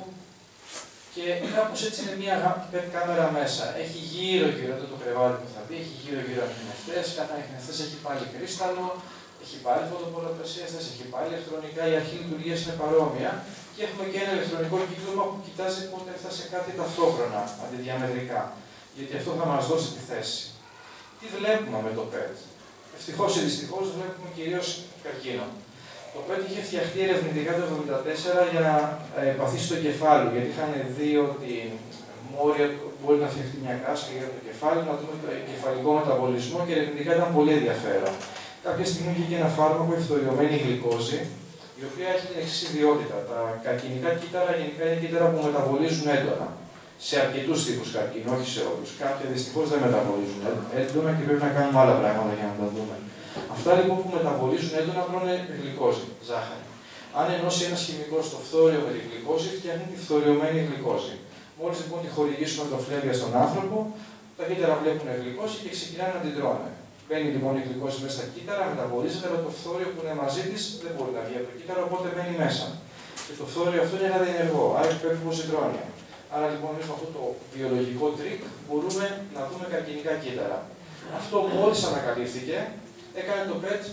Και κάπως έτσι είναι μια PET κάμερα μέσα. Έχει γύρω-γύρω το κρεβάτι που θα δει, έχει γύρω-γύρω ανιχνευτές. Κάθε ανιχνευτές έχει πάλι κρίσταλο, έχει πάλι φωτοπολαπλασιαστές, έχει πάλι ηλεκτρονικά. Η αρχή λειτουργίας είναι παρόμοια. Και έχουμε και ένα ηλεκτρονικό κύκλωμα που κοιτάζει πότε έφτασε κάτι ταυτόχρονα, αντιδιαμετρικά. Γιατί αυτό θα μας δώσει τη θέση. Τι βλέπουμε με το PET? Ευτυχώς ή δυστυχώς βλέπουμε κυρίως καρκίνο. Το PET είχε φτιαχτεί ερευνητικά το 1974 για να παθήσει το κεφάλι, γιατί είχαν δει ότι μόρια μπορεί να φτιαχτεί μια κάσκα για το κεφάλι, να δούμε το κεφαλικό μεταβολισμό και ερευνητικά ήταν πολύ ενδιαφέρον. Κάποια στιγμή βγήκε ένα φάρμακο, η φθοριωμένη γλυκόζη, η οποία έχει την εξής ιδιότητα. Τα καρκινικά κύτταρα γενικά είναι κύτταρα που μεταβολίζουν έντονα. Σε αρκετούς τύπους καρκίνου, όχι σε όλους. Κάποια δυστυχώς δεν μεταβολίζουν έντονα και πρέπει να κάνουμε άλλα πράγματα για να τα δούμε. Αυτά λοιπόν που μεταβολίζουν έντονα τρώνε γλυκόζη, ζάχαρη. Αν ενώσει ένας χημικός το φθόριο με τη γλυκόζη, φτιάχνει τη φθοριωμένη γλυκόζη. Μόλις λοιπόν τη χορηγήσουμε το φλέβια στον άνθρωπο, τα κύτταρα βλέπουν γλυκόζη και ξεκινάνε να την τρώνε. Μπαίνει λοιπόν η γλυκόζη μέσα στα κύτταρα, μεταβολίζεται, αλλά το φθόριο που είναι μαζί τη δεν μπορεί να βγει από το κύτταρο, οπότε μένει μέσα. Και το φθόριο αυτό είναι ραδιενεργό, άρα υπάρχει ποσιτρόνια. Άρα λοιπόν εμείς με αυτό το βιολογικό τρίκ μπορούμε να δούμε καρκινικά κύτταρα. Αυτό μόλις ανακαλύφθηκε, έκανε το PET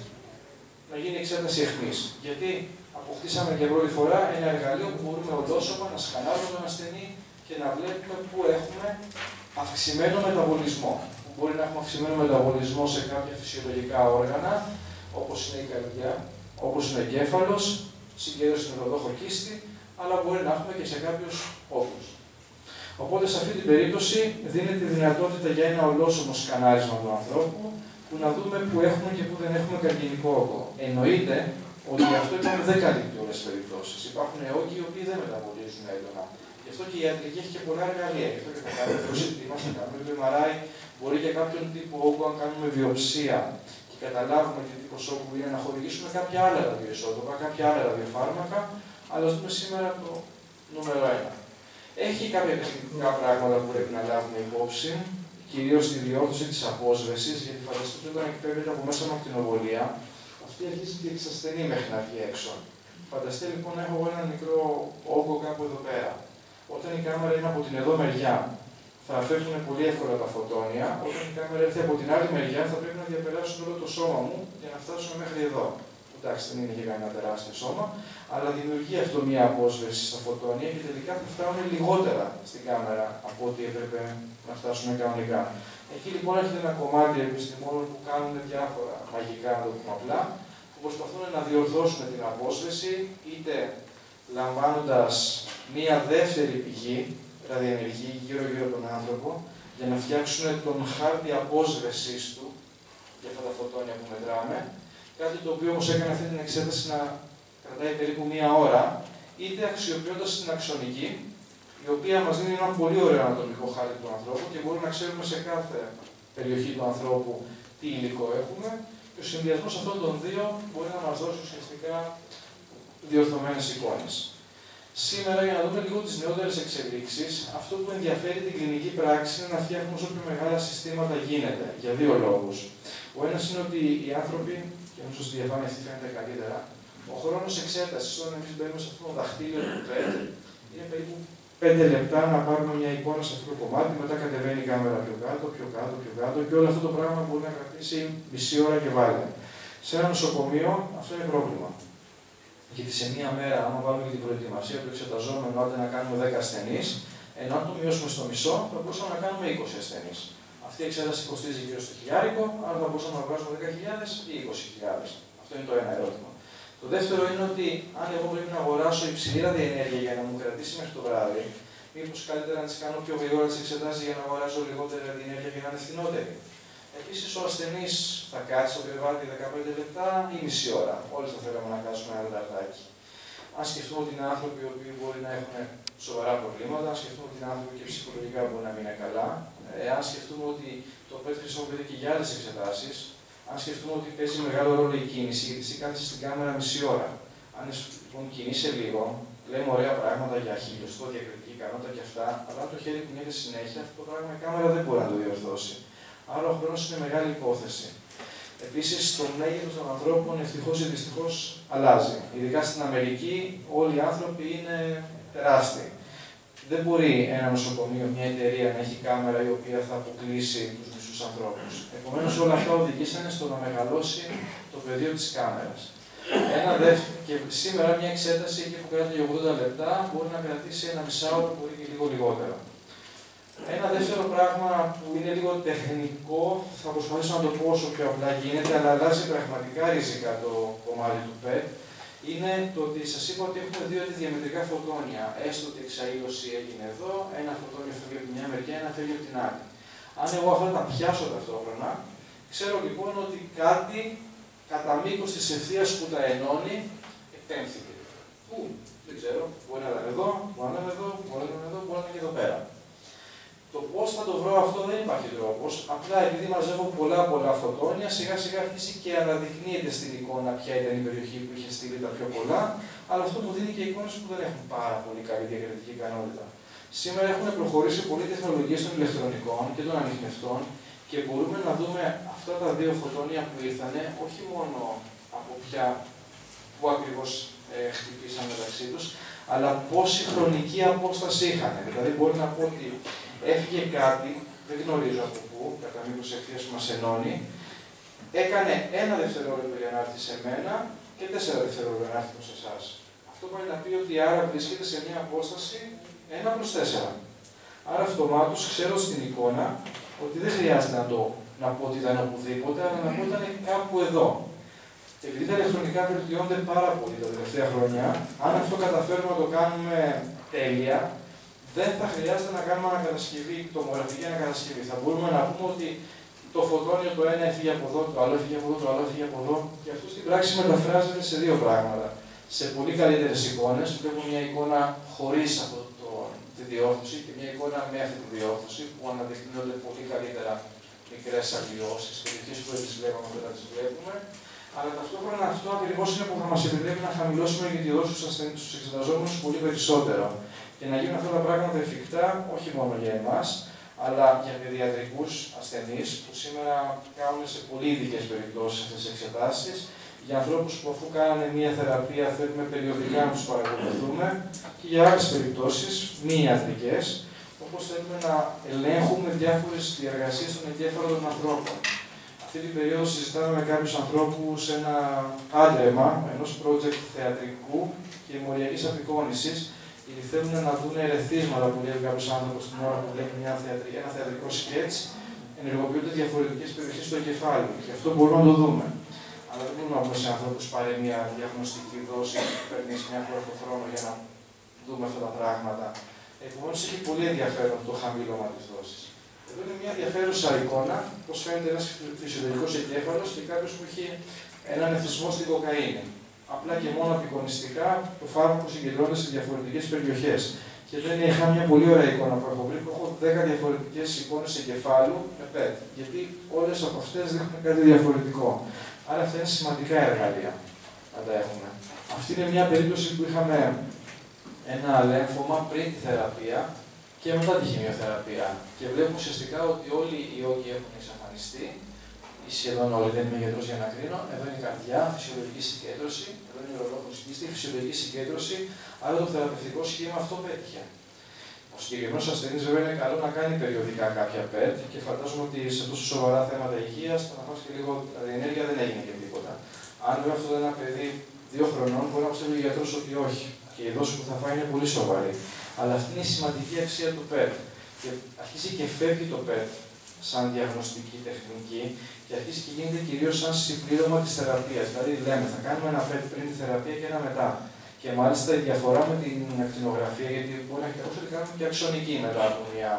να γίνει εξέταση αιχμής. Γιατί αποκτήσαμε για πρώτη φορά ένα εργαλείο που μπορούμε οντόσωμα να σκανάρουμε τον ασθενή και να βλέπουμε πού έχουμε αυξημένο μεταβολισμό. Που μπορεί να έχουμε αυξημένο μεταβολισμό σε κάποια φυσιολογικά όργανα, όπως είναι η καρδιά, όπως είναι ο εγκέφαλος, συγκέντρωση νευροδόχο κίστη, αλλά μπορεί να έχουμε και σε κάποιους όγκους. Οπότε σε αυτή την περίπτωση δίνεται η δυνατότητα για ένα ολόσωμο σκανάρισμα του ανθρώπου, που να δούμε που έχουμε και που δεν έχουμε καρκινικό όγκο. Εννοείται ότι αυτό δεν καλύπτει όλες τις περιπτώσεις. Υπάρχουν όγκοι οι οποίοι δεν μεταβολίζουν έντονα. Γι' αυτό και η ιατρική έχει και πολλά εργαλεία. Γι' αυτό και θα κάνουμε προσεκτήμα, θα κάνουμε το MRI, μπορεί για κάποιον τύπο όγκο, αν κάνουμε βιοψία και καταλάβουμε τι τύπος όγκου είναι, να χορηγήσουμε κάποια άλλα ραδιοισότοπα, κάποια άλλα ραδιοφάρμακα, αλλά ας δούμε σήμερα το νούμερο 1. Έχει κάποια τεχνικά πράγματα που πρέπει να λάβουμε υπόψη, κυρίως τη διόρθωση της απόσβεσης, γιατί φανταστείτε όταν εκπέμπεται από μέσα από ακτινοβολία, αυτή αρχίζει και εξασθενεί μέχρι να βγει έξω. Φανταστείτε λοιπόν να έχω ένα μικρό όγκο κάπου εδώ πέρα. Όταν η κάμερα είναι από την εδώ μεριά, θα φεύγουν πολύ εύκολα τα φωτόνια. Όταν η κάμερα έρθει από την άλλη μεριά, θα πρέπει να διαπεράσουν όλο το σώμα μου για να φτάσουν μέχρι εδώ. Εντάξει, δεν είναι και κανένα τεράστιο σώμα, αλλά δημιουργεί αυτό μια απόσβεση στα φωτόνια και τελικά θα φτάνουν λιγότερα στην κάμερα από ό,τι έπρεπε να φτάσουν κανονικά. Εκεί λοιπόν έρχεται ένα κομμάτι επιστημόνων που κάνουν διάφορα μαγικά, να το πούμε απλά, που προσπαθούν να διορθώσουν την απόσβεση, είτε λαμβάνοντας μία δεύτερη πηγή ραδιενεργή γύρω-γύρω τον άνθρωπο, για να φτιάξουν τον χάρτη απόσβεσης του για αυτά τα φωτόνια που μετράμε. Κάτι το οποίο όμως έκανε αυτή την εξέταση να κρατάει περίπου μία ώρα, είτε αξιοποιώντας την αξονική, η οποία μας δίνει ένα πολύ ωραίο ανατομικό χάρτη του ανθρώπου και μπορούμε να ξέρουμε σε κάθε περιοχή του ανθρώπου τι υλικό έχουμε. Και ο συνδυασμός αυτών των δύο μπορεί να μας δώσει ουσιαστικά διορθωμένες εικόνες. Σήμερα, για να δούμε λίγο τις νεότερες εξελίξεις, αυτό που ενδιαφέρει την κλινική πράξη είναι να φτιάχνουμε όσο πιο μεγάλα συστήματα γίνεται, για δύο λόγους. Ο ένας είναι ότι οι άνθρωποι, και νομίζω στη διαφάνεια αυτή φαίνεται καλύτερα, ο χρόνος εξέτασης, όταν εμείς μπαίνουμε σε αυτό το δαχτύλιο του PET, είναι περίπου 5 λεπτά να πάρουμε μια εικόνα σε αυτό το κομμάτι, μετά κατεβαίνει η κάμερα πιο κάτω, πιο κάτω, πιο κάτω και όλο αυτό το πράγμα μπορεί να κρατήσει μισή ώρα και βάλει. Σε ένα νοσοκομείο αυτό είναι πρόβλημα. Γιατί σε μία μέρα, άμα βάλουμε και την προετοιμασία του εξεταζόμενου, άντε να κάνουμε 10 ασθενείς, ενώ αν το μειώσουμε στο μισό, θα μπορούσαμε να κάνουμε 20 ασθενείς. Αυτή η εξέταση κοστίζει γύρω στο χιλιάρικο, άρα θα μπορούσαμε να βγάζουμε 10.000 ή 20.000. Αυτό είναι το ένα ερώτημα. Το δεύτερο είναι ότι αν εγώ πρέπει να αγοράσω υψηλή ραδιενέργεια για να μου κρατήσει μέχρι το βράδυ, μήπως καλύτερα να τις κάνω πιο γρήγορα τις εξετάσεις για να αγοράσω λιγότερη ραδιενέργεια και να είναι φθηνότερη. Επίσης, ο ασθενής θα κάτσει στο κρεβάτι 15 λεπτά ή μισή ώρα. Όλοι θα θέλαμε να κάτσουμε ένα τεταρτάκι. Αν σκεφτούμε ότι είναι άνθρωποι οι οποίοι μπορεί να έχουν σοβαρά προβλήματα, αν σκεφτούμε ότι είναι άνθρωποι και ψυχολογικά μπορεί να μην είναι καλά, αν σκεφτούμε ότι το PET χρησιμοποιείται και για άλλες εξετάσεις, αν σκεφτούμε ότι παίζει μεγάλο ρόλο η κίνηση, γιατί εσύ κάθεσαι στην κάμερα μισή ώρα. Αν λοιπόν κινείσαι λίγο, λέμε ωραία πράγματα για χιλιοστό, διακριτική ικανότητα και αυτά, αλλά αν το χέρι κουνιέται συνέχεια, αυτό το πράγμα η κάμερα δεν μπορεί να το διορθώσει. Άρα ο χρόνος είναι μεγάλη υπόθεση. Επίσης, το μέγεθος των ανθρώπων ευτυχώς ή δυστυχώς αλλάζει. Ειδικά στην Αμερική, όλοι οι άνθρωποι είναι τεράστιοι. Δεν μπορεί ένα νοσοκομείο, μια εταιρεία να έχει κάμερα η οποία θα αποκλείσει τους μισούς ανθρώπους. Επομένως, όλα αυτά οδηγήσανε στο να μεγαλώσει το πεδίο της κάμερας. Και σήμερα μια εξέταση εκεί που κρατάει 80 λεπτά μπορεί να κρατήσει ένα μισάωρο, μπορεί και λίγο λιγότερο. Ένα δεύτερο πράγμα που είναι λίγο τεχνικό, θα προσπαθήσω να το πω όσο πιο απλά γίνεται, αλλά αλλάζει πραγματικά ριζικά το κομμάτι του PET, είναι το ότι σας είπα ότι έχουμε δύο διαμετρικά φωτόνια. Έστω ότι η εξαήλωση έγινε εδώ, ένα φωτόνιο φεύγει από τη μια μεριά, ένα φεύγει από την άλλη. Αν εγώ αυτά τα πιάσω ταυτόχρονα, ξέρω λοιπόν ότι κάτι κατά μήκος της ευθείας που τα ενώνει, εκτέμφθηκε. Πού, δεν ξέρω, μπορεί να ήταν εδώ, μπορεί να ήταν εδώ, μπορεί να ήταν εδώ, μπορεί να ήταν και εδώ πέρα. Το πώς θα το βρω αυτό δεν υπάρχει τρόπος. Απλά επειδή μαζεύω πολλά φωτόνια, σιγά σιγά αρχίσει και αναδεικνύεται στην εικόνα ποια ήταν η περιοχή που είχε στείλει τα πιο πολλά, αλλά αυτό μου δίνει και εικόνες που δεν έχουν πάρα πολύ καλή διακριτική ικανότητα. Σήμερα έχουν προχωρήσει πολλοί τεχνολογίες των ηλεκτρονικών και των ανιχνευτών και μπορούμε να δούμε αυτά τα δύο φωτόνια που ήρθαν, όχι μόνο από πού ακριβώς χτυπήσαν μεταξύ τους, αλλά πόση χρονική απόσταση είχαν. Δηλαδή, μπορεί να πω ότι έφυγε κάτι, δεν γνωρίζω από πού, κατά μήκος ευθείας που μας ενώνει, έκανε 1 δευτερόλεπτο για να έρθει σε μένα και 4 δευτερόλεπτα για να έρθει προς εσάς. Αυτό μπορεί να πει ότι άρα βρίσκεται σε μια απόσταση 1/4. Άρα, αυτομάτως ξέρω στην εικόνα ότι δεν χρειάζεται να πω ότι ήταν οπουδήποτε, αλλά να πω ότι ήταν κάπου εδώ. Επειδή τα ηλεκτρονικά βελτιώνται πάρα πολύ τα τελευταία χρόνια, αν αυτό καταφέρουμε να το κάνουμε τέλεια, δεν θα χρειάζεται να κάνουμε ανακατασκευή, τομογραφική ανακατασκευή. Θα μπορούμε να πούμε ότι το φωτόνιο το ένα έφυγε από εδώ, το άλλο έφυγε από εδώ, το άλλο έφυγε από εδώ, και αυτό στην πράξη μεταφράζεται σε δύο πράγματα. Σε πολύ καλύτερες εικόνες, βλέπουμε μια εικόνα χωρίς τη διόρθωση και μια εικόνα με αυτή τη διόρθωση, που αναδεικνύονται πολύ καλύτερα μικρές αλλοιώσεις, περιοχές που δεν τις βλέπαμε και δεν τις βλέπουμε. Αλλά ταυτόχρονα αυτό ακριβώς είναι που θα μας επιτρέπει να χαμηλώσουμε και τη δόση στους εξεταζόμενους πολύ περισσότερο. Και να γίνουν αυτά τα πράγματα εφικτά όχι μόνο για εμάς, αλλά για παιδιατρικούς ασθενείς που σήμερα κάνουν σε πολύ ειδικές περιπτώσεις αυτές τις εξετάσεις, για ανθρώπους που αφού κάνανε μία θεραπεία θέλουμε περιοδικά να τους παρακολουθούμε, και για άλλες περιπτώσεις μη ιατρικές, όπως θέλουμε να ελέγχουμε διάφορες διεργασίες στον εγκέφαλο των ανθρώπων. Αυτή την περίοδο συζητάμε με κάποιους ανθρώπους ένα άντρεμα ενός project θεατρικού και μοριακής απεικόνησης, γιατί θέλουν να δουν ερεθίσματα που λέει κάποιος άνθρωπος την ώρα που βλέπει ένα θεατρικό σκέτς, ενεργοποιούνται διαφορετικές περιοχές του εγκεφάλου. Και αυτό μπορούμε να το δούμε. Αλλά δεν μπορούμε να πούμε σε ανθρώπους πάρε μια διαγνωστική δόση που παίρνει μια φορά το χρόνο για να δούμε αυτά τα πράγματα. Επομένως, έχει πολύ ενδιαφέρον το χαμήλωμα της δόσης. Εδώ είναι μια ενδιαφέρουσα εικόνα, πώς φαίνεται ένας φυσιολογικός εγκέφαλος και κάποιος που έχει έναν εθισμό στην κοκαίνη. Απλά και μόνο απεικονιστικά το φάρμακο συγκεντρώνεται σε διαφορετικές περιοχές. Και δεν είχα μια πολύ ωραία εικόνα που έχω βρει, που έχω 10 διαφορετικές εικόνες εγκεφάλου με PET. Γιατί όλες από αυτές δείχνουν κάτι διαφορετικό. Άρα αυτά είναι σημαντικά εργαλεία να τα έχουμε. Αυτή είναι μια περίπτωση που είχαμε ένα λέμφωμα πριν τη θεραπεία και μετά τη χημειοθεραπεία. Και βλέπουμε ουσιαστικά ότι όλοι οι όγκοι έχουν εξαφανιστεί, ή σχεδόν όλοι, δεν είμαι γιατρός για να κρίνω. Εδώ είναι η καρδιά, φυσιολογική συγκέντρωση, εδώ είναι η ορολόγηση, φυσιολογική συγκέντρωση, άρα το θεραπευτικό σχήμα αυτό πέτυχε. Ο συγκεκριμένος ασθενής βέβαια είναι καλό να κάνει περιοδικά κάποια PET και φαντάζομαι ότι σε τόσο σοβαρά θέματα υγείας, το να φας και λίγο ενέργεια δεν έγινε και τίποτα. Αν βέβαια αυτό είναι ένα παιδί 2 χρονών, μπορεί να πιστεύει ο γιατρός ότι όχι. Και η δόση που θα φάει είναι πολύ σοβαρή. Αλλά αυτή είναι η σημαντική αξία του PET. Και αρχίζει και φεύγει το PET σαν διαγνωστική τεχνική και αρχίζει και γίνεται κυρίως σαν συμπλήρωμα της θεραπείας. Δηλαδή, λέμε, θα κάνουμε ένα PET πριν τη θεραπεία και ένα μετά. Και μάλιστα η διαφορά με την ακτινογραφία, γιατί μπορεί να κοιτάξω ότι κάνουμε και αξονική μετά από μια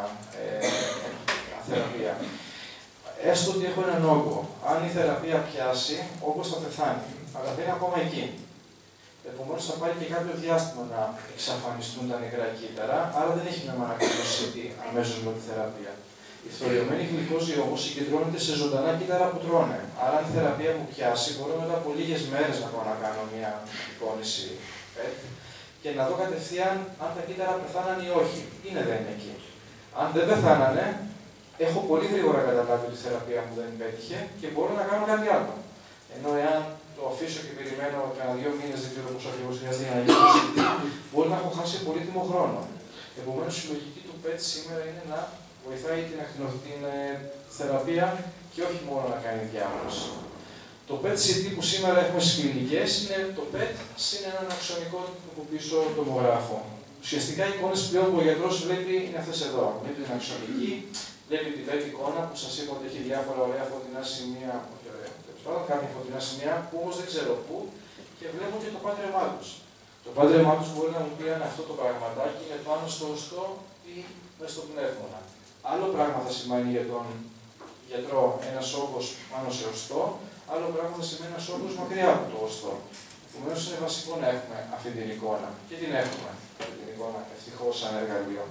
θεραπεία. Έστω ότι έχω έναν όγκο. Αν η θεραπεία πιάσει, ο όγκος θα πεθάνει. Αλλά δεν είναι ακόμα εκεί. Επομένως, θα πάρει και κάποιο διάστημα να εξαφανιστούν τα νεκρά κύτταρα, άρα δεν έχει νόημα να κάνει το CT αμέσως με τη θεραπεία. Η φθοριωμένη γλυκόζη όμως συγκεντρώνεται σε ζωντανά κύτταρα που τρώνε. Άρα, αν η θεραπεία μου πιάσει, μπορώ μετά από λίγες μέρες να πάω να κάνω μια εικόνηση PET και να δω κατευθείαν αν τα κύτταρα πεθάναν ή όχι. Είναι δεν είναι εκεί. Αν δεν πεθάνανε, έχω πολύ γρήγορα καταλάβει ότι η θεραπεία μου δεν πέτυχε και μπορώ να κάνω κάτι άλλο. Ενώ εάν το αφήσω και περιμένω κανένα 2 μήνες, δεν ξέρω πόσο ακριβώς χρειάζεται για να γίνει το CT, μπορεί να έχω χάσει πολύτιμο χρόνο. Επομένως, η λογική του PET σήμερα είναι να βοηθάει την θεραπεία και όχι μόνο να κάνει διάγνωση. Το PET-CT που σήμερα έχουμε στις κλινικές είναι το PET συν έναν αξονικό από πίσω τομογράφο. Ουσιαστικά οι εικόνες πλέον που ο γιατρός βλέπει είναι αυτές εδώ. Βλέπει την αξονική, βλέπει την PET εικόνα που σας είπα ότι έχει διάφορα ωραία φωτεινά σημεία, κάποια φωτεινά σημεία που όμως δεν ξέρω πού και βλέπω και το πάντρεμά τους. Το πάντρεμά τους μπορεί να μου πει αν αυτό το πραγματάκι είναι πάνω στο οστό ή μέσα στο πνεύμονα. Άλλο πράγμα θα σημαίνει για τον γιατρό ένας όγκος πάνω σε οστό, άλλο πράγμα θα σημαίνει ένας όγκος μακριά από το οστό. Επομένως, είναι βασικό να έχουμε αυτή την εικόνα. Και την έχουμε αυτή την εικόνα, ευτυχώς, σαν εργαλείο.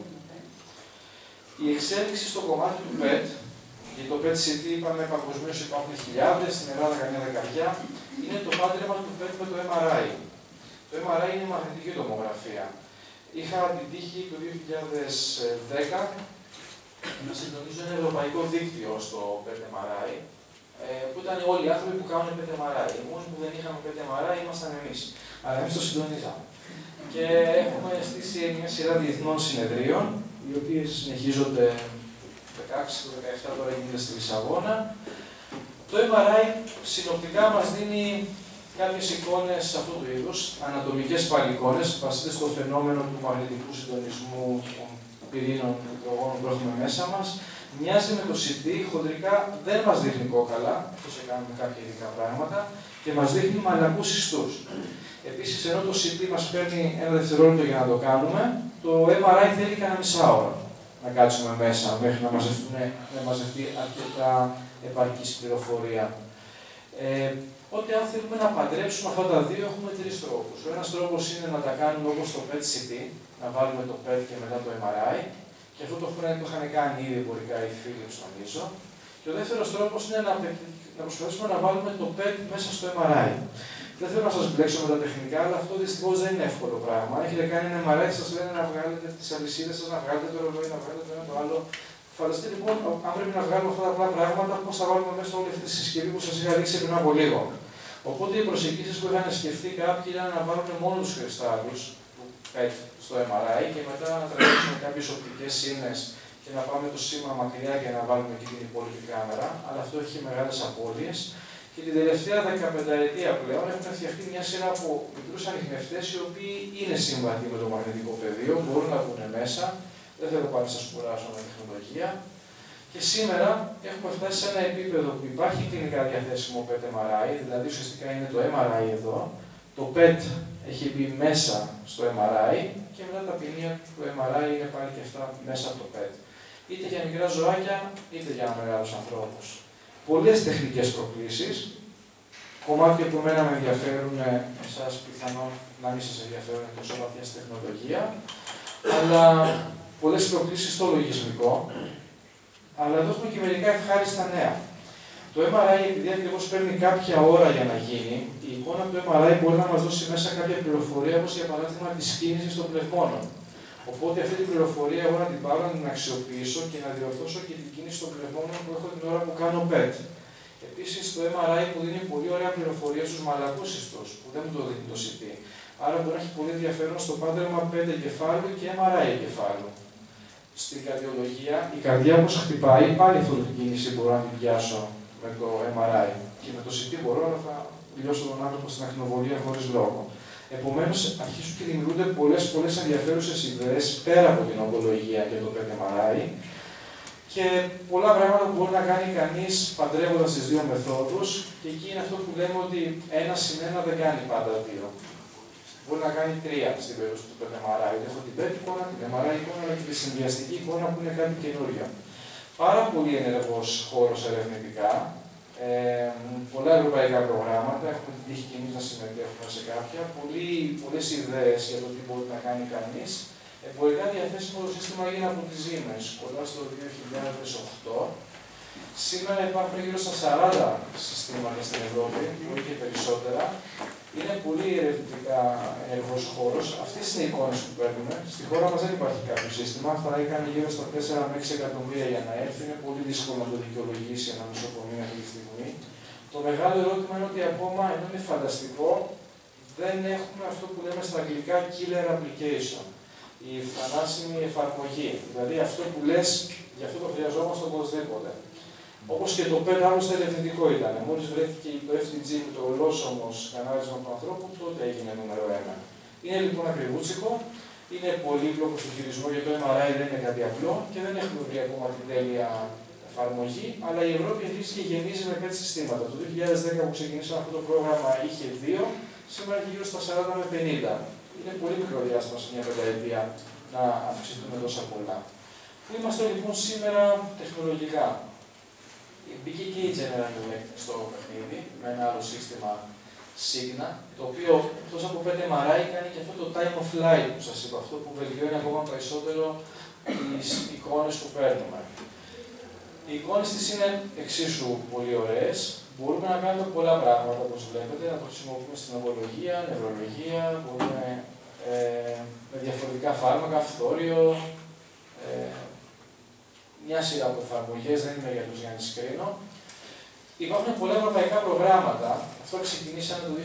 Η εξέλιξη στο κομμάτι του PET, για το PET-CT είπαμε παγκοσμίως υπάρχουν χιλιάδες, στην Ελλάδα καμιά δεκαριά, είναι το πάντρεμα του PET με το MRI. Το MRI είναι η μαγνητική τομογραφία. Είχα την τύχη το 2010 να συντονίζω ένα ευρωπαϊκό δίκτυο στο PET-MRI, που ήταν όλοι οι άνθρωποι που κάνουν PET-MRI. Οι μόνοι που δεν είχαμε PET-MRI ήμασταν εμείς. Αλλά εμείς το συντονίζαμε. Και έχουμε στήσει μια σειρά διεθνών συνεδρίων, οι οποίες συνεχίζονται 16-17 τώρα γίνεται στη Λισαβόνα. Το MRI συνοπτικά μας δίνει κάποιες εικόνες αυτού του είδους, ανατομικές πάλι εικόνες, βασίζονται στο φαινόμενο του μαγνητικού συντονισμού των πυρήνων υδρογόνων που έχουμε μέσα μας. Μοιάζει με το CT, χοντρικά δεν μας δείχνει κόκαλα, όπως κάνουμε κάποια ειδικά πράγματα, και μας δείχνει μαλακούς ιστούς. Επίσης, ενώ το CT μας παίρνει ένα δευτερόλεπτο για να το κάνουμε, το MRI θέλει κανένα μισάωρο να κάτσουμε μέσα μέχρι να μαζευτεί αρκετά επαρκής πληροφορία. Οπότε, αν θέλουμε να παντρέψουμε αυτά τα δύο, έχουμε 3 τρόπους. Ο ένας τρόπος είναι να τα κάνουμε όπως το PET-CT, να βάλουμε το PET και μετά το MRI, και αυτό το είχαν κάνει ήδη εμπορικά οι Philips, νομίζω. Και ο δεύτερος τρόπος είναι να προσπαθήσουμε να βάλουμε το PET μέσα στο MRI. Δεν θέλω να σας μπλέξω με τα τεχνικά, αλλά αυτό δυστυχώς δεν είναι εύκολο πράγμα. Έχετε κάνει ένα MRI, σας λένε να βγάλετε τις αλυσίδες σας, να βγάλετε το ρολόι, να βγάλετε το ένα το άλλο. Φανταστείτε λοιπόν, αν πρέπει να βγάλουμε αυτά τα απλά πράγματα, πώς θα βάλουμε μέσα όλη αυτή τη συσκευή που σας είχα δείξει πριν από λίγο. Οπότε οι προσεγγίσεις που είχαν σκεφτεί κάποιοι ήταν να βάλουν μόνο τους κρυστάλλους του PET στο MRI και μετά να τραβήξουμε κάποιες οπτικές σύνες και να πάμε το σήμα μακριά για να βάλουμε και την υπόλοιπη κάμερα. Αλλά αυτό έχει μεγάλες απώλειες. Και την τελευταία 15ετία πλέον έχουν φτιαχτεί μια σειρά από μικρούς ανιχνευτές οι οποίοι είναι συμβατοί με το μαγνητικό πεδίο, μπορούν να μπουν μέσα. Δεν θέλω πάλι να σας κουράσω με τεχνολογία. Και σήμερα έχουμε φτάσει σε ένα επίπεδο που υπάρχει κλινικά διαθέσιμο PET-MRI, δηλαδή ουσιαστικά είναι το MRI εδώ, το PET έχει μπει μέσα στο MRI και μετά τα ποινία του MRI είναι πάλι και αυτά μέσα από το PET. Είτε για μικρά ζωάκια, είτε για μεγάλους ανθρώπους. Πολλές τεχνικές προκλήσεις, κομμάτια που εμένα με ενδιαφέρουν, εσάς πιθανόν να μην σας ενδιαφέρουν τόσο βαθιά στη τεχνολογία, αλλά πολλές προκλήσεις στο λογισμικό. Αλλά εδώ έχουμε και μερικά ευχάριστα νέα. Το MRI, επειδή ακριβώς παίρνει κάποια ώρα για να γίνει, η εικόνα του MRI μπορεί να μας δώσει μέσα κάποια πληροφορία, όπως για παράδειγμα της κίνησης των πνευμόνων. Οπότε αυτή την πληροφορία εγώ να την πάρω, να την αξιοποιήσω και να διορθώσω και την κίνηση των πνευμόνων που έχω την ώρα που κάνω PET. Επίσης, το MRI που δίνει πολύ ωραία πληροφορία στους μαλακούς ιστούς, που δεν μου το δίνει το CT. Άρα μπορεί να έχει πολύ ενδιαφέρον στο πάντρεμα PET εγκεφάλου και MRI εγκεφάλου. Στην καρδιολογία, η καρδιά όπως χτυπάει, πάλι αυτή την κίνηση μπορώ να την πιάσω με το MRI. Και με το CT μπορώ, αλλά θα λιώσω τον άνθρωπο στην ακτινοβολία χωρίς λόγο. Επομένως, αρχίζουν και δημιουργούνται πολλές ενδιαφέρουσες ιδέες πέρα από την ογκολογία και το PET-MRI. Και πολλά πράγματα που μπορεί να κάνει κανείς παντρεύοντας τις δύο μεθόδους, και εκεί είναι αυτό που λέμε ότι 1+1 δεν κάνει πάντα 2. Μπορεί να κάνει 3 στην περίπτωση του MRI. Έχω την PET εικόνα, την MRI εικόνα, αλλά και τη συνδυαστική εικόνα που είναι κάτι καινούριο. Πάρα πολύ ενεργός χώρος ερευνητικά. Πολλά ευρωπαϊκά προγράμματα, έχουμε την τύχη και εμείς να συμμετέχουμε σε κάποια. Πολλές ιδέες για το τι μπορεί να κάνει κανείς. Εμπορικά διαθέσιμο το σύστημα έγινε από τη Siemens κοντά στο 2008. Σήμερα υπάρχουν γύρω στα 40 συστήματα στην Ευρώπη, μπορεί και περισσότερα. Είναι πολύ ερευνητικά ενεργός χώρος. Αυτές είναι οι εικόνες που παίρνουμε. Στη χώρα μας δεν υπάρχει κάποιο σύστημα. Αυτά έκανε γύρω στα 4 με 6 εκατομμύρια για να έρθει. Είναι πολύ δύσκολο να το δικαιολογήσει ένα νοσοκομείο αυτή τη στιγμή. Το μεγάλο ερώτημα είναι ότι ακόμα, ενώ είναι φανταστικό, δεν έχουμε αυτό που λέμε στα αγγλικά killer application. Η θανάσιμη εφαρμογή. Δηλαδή αυτό που λες, γι' αυτό το χρειαζόμαστε οπωσδήποτε. Όπως και το PET άλλωστε ερευνητικό ήταν. Μόλις βρέθηκε το FTG με το ολόσωμο σκανάρισμα του ανθρώπου, τότε έγινε νούμερο 1. Είναι λοιπόν ακριβούτσικο, είναι πολύπλοκο στο χειρισμό, γιατί το MRI δεν είναι κάτι απλό και δεν έχουμε βρει ακόμα την τέλεια εφαρμογή, αλλά η Ευρώπη αρχίζει και γεμίζει με PET συστήματα. Το 2010 που ξεκινήσαμε αυτό το πρόγραμμα είχε 2, σήμερα έχει γύρω στα 40 με 50. Είναι πολύ μικρό διάστημα σε μια πενταετία να αυξηθούμε τόσα πολλά. Πού είμαστε λοιπόν σήμερα τεχνολογικά? Μπήκε και η General Electric στο παιχνίδι με ένα άλλο σύστημα Signa, το οποίο εκτός από 5 MRI κάνει και αυτό το time of flight που σας είπα, αυτό που βελτιώνει ακόμα περισσότερο τις εικόνες που παίρνουμε. Οι εικόνες της είναι εξίσου πολύ ωραίες. Μπορούμε να κάνουμε πολλά πράγματα, όπως βλέπετε, να το χρησιμοποιούμε στην ογκολογία, νευρολογία, μπορούμε με διαφορετικά φάρμακα, φθόριο, μια σειρά από εφαρμογές, δεν είμαι γιατρός για να τις κρίνω. Υπάρχουν πολλά ευρωπαϊκά προγράμματα. Αυτό ξεκινήσαμε το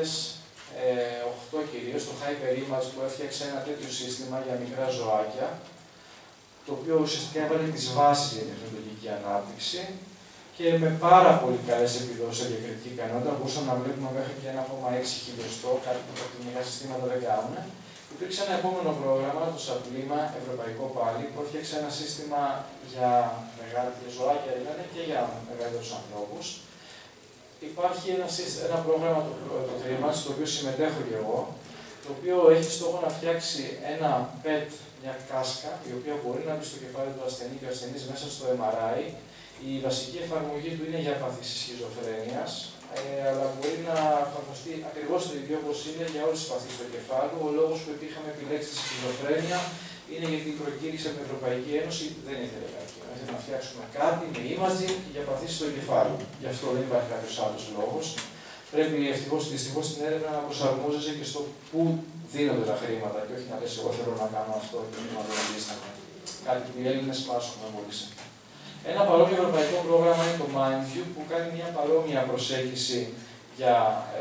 2008 κυρίως, το Hyperimage που έφτιαξε ένα τέτοιο σύστημα για μικρά ζωάκια, το οποίο ουσιαστικά έβαλε τις βάσεις για την τεχνολογική ανάπτυξη και με πάρα πολύ καλές επιδόσεις σε διακριτική ικανότητα, μπορούσαμε να βλέπουμε μέχρι και 1,6 χιλιοστό, κάτι που τα κλινικά συστήματα δεν κάνουν. Υπήρξε ένα επόμενο πρόγραμμα, το Saplima, ευρωπαϊκό πάλι, που έφτιαξε ένα σύστημα για μεγάλα ζωάκια δηλαδή και για μεγαλύτερους ανθρώπους. Υπάρχει ένα πρόγραμμα, το Trimax, στο οποίο συμμετέχω και εγώ, το οποίο έχει στόχο να φτιάξει ένα PET, μια κάσκα, η οποία μπορεί να μπει στο κεφάλι του ασθενή και ο ασθενής μέσα στο MRI. Η βασική εφαρμογή του είναι για παθήσεις σχιζοφρένειας, αλλά μπορεί να εφαρμοστεί ακριβώς το ίδιο όπως είναι για όλες τις παθήσεις του εγκεφάλου. Ο λόγος που είχαμε επιλέξει τη σχιζοφρένεια είναι γιατί προκήρυξε από την Ευρωπαϊκή Ένωση, δεν ήθελε κάτι. Ήθελε να φτιάξουμε κάτι με imaging για παθήσεις του εγκεφάλου. Γι' αυτό δεν υπάρχει κάποιος άλλος λόγος. Πρέπει δυστυχώς στην έρευνα να προσαρμόζεσαι και στο πού δίνονται τα χρήματα και όχι να λες εγώ θέλω να κάνω αυτό και να το αντίστοιχα. Κάτι που οι Έλληνες πάσχουν μόλις. Ένα παρόμοιο ευρωπαϊκό πρόγραμμα είναι το MindView που κάνει μια παρόμοια προσέγγιση για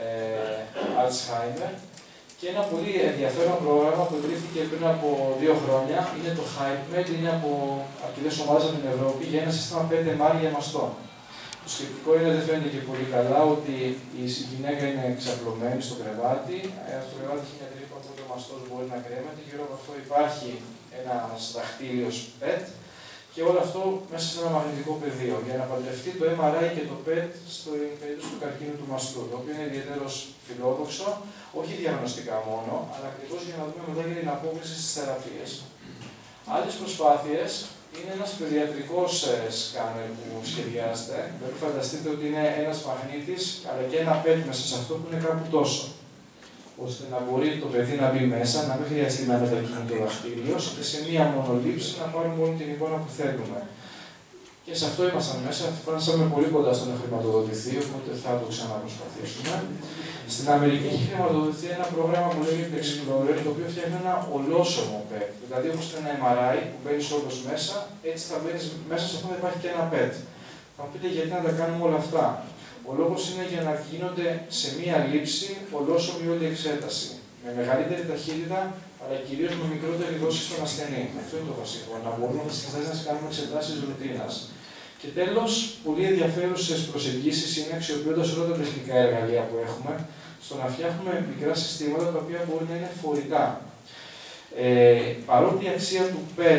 Alzheimer και ένα πολύ ενδιαφέρον πρόγραμμα που ιδρύθηκε πριν από 2 χρόνια είναι το HypeMed, είναι από αρκετές ομάδες από την Ευρώπη για ένα σύστημα 5 για μαστών. Το σκεπτικό είναι, δεν φαίνεται και πολύ καλά, ότι η γυναίκα είναι εξαπλωμένη στο κρεβάτι, στο κρεβάτι έχει μια τρύπα, οπότε ο μαστός μπορεί να κρέμεται, γύρω από αυτό υπάρχει ένας δαχτύλιος PET, και όλο αυτό μέσα σε ένα μαγνητικό πεδίο για να παντρευτεί το MRI και το PET στην περίπτωση του καρκίνου του μαστού, το οποίο είναι ιδιαίτερος φιλόδοξο, όχι διαγνωστικά μόνο, αλλά ακριβώς για να δούμε μετά για την απόκριση στις θεραπείες. Άλλες προσπάθειες είναι ένας παιδιατρικός σκάνερ που σχεδιάζεται. Δηλαδή, φανταστείτε ότι είναι ένας μαγνήτης, αλλά και ένα PET μέσα σε αυτό που είναι κάπου τόσο. Ώστε να μπορεί το παιδί να μπει μέσα, να μην χρειαστεί να μετακινεί το δαχτύλιο και σε μία μόνο λήψη να πάρουμε όλη την εικόνα που θέλουμε. Και σε αυτό ήμασταν μέσα, φτάσαμε πολύ κοντά στο να χρηματοδοτηθεί, οπότε θα το ξαναπροσπαθήσουμε. Στην Αμερική έχει χρηματοδοτηθεί ένα πρόγραμμα που λέγεται Explorer, το οποίο φτιάχνει ένα ολόσωμο PET. Δηλαδή, όπως είναι ένα MRI που μπαίνει όλος μέσα, έτσι θα μπαίνει μέσα σε αυτό να υπάρχει και ένα PET. Θα μου πείτε γιατί να τα κάνουμε όλα αυτά. Ο λόγος είναι για να γίνονται σε μία λήψη ολόσωμη όλη εξέταση. Με μεγαλύτερη ταχύτητα, αλλά κυρίως με μικρότερη δόση στον ασθενή. Αυτό είναι το βασικό. Να μπορούμε στις εξετάσεις να κάνουμε εξετάσεις ρουτίνας. Και τέλος, πολύ ενδιαφέρουσες προσεγγίσεις είναι αξιοποιώντας όλα τα τεχνικά εργαλεία που έχουμε, στο να φτιάχνουμε μικρά συστήματα τα οποία μπορεί να είναι φορητά. Παρότι η αξία του PET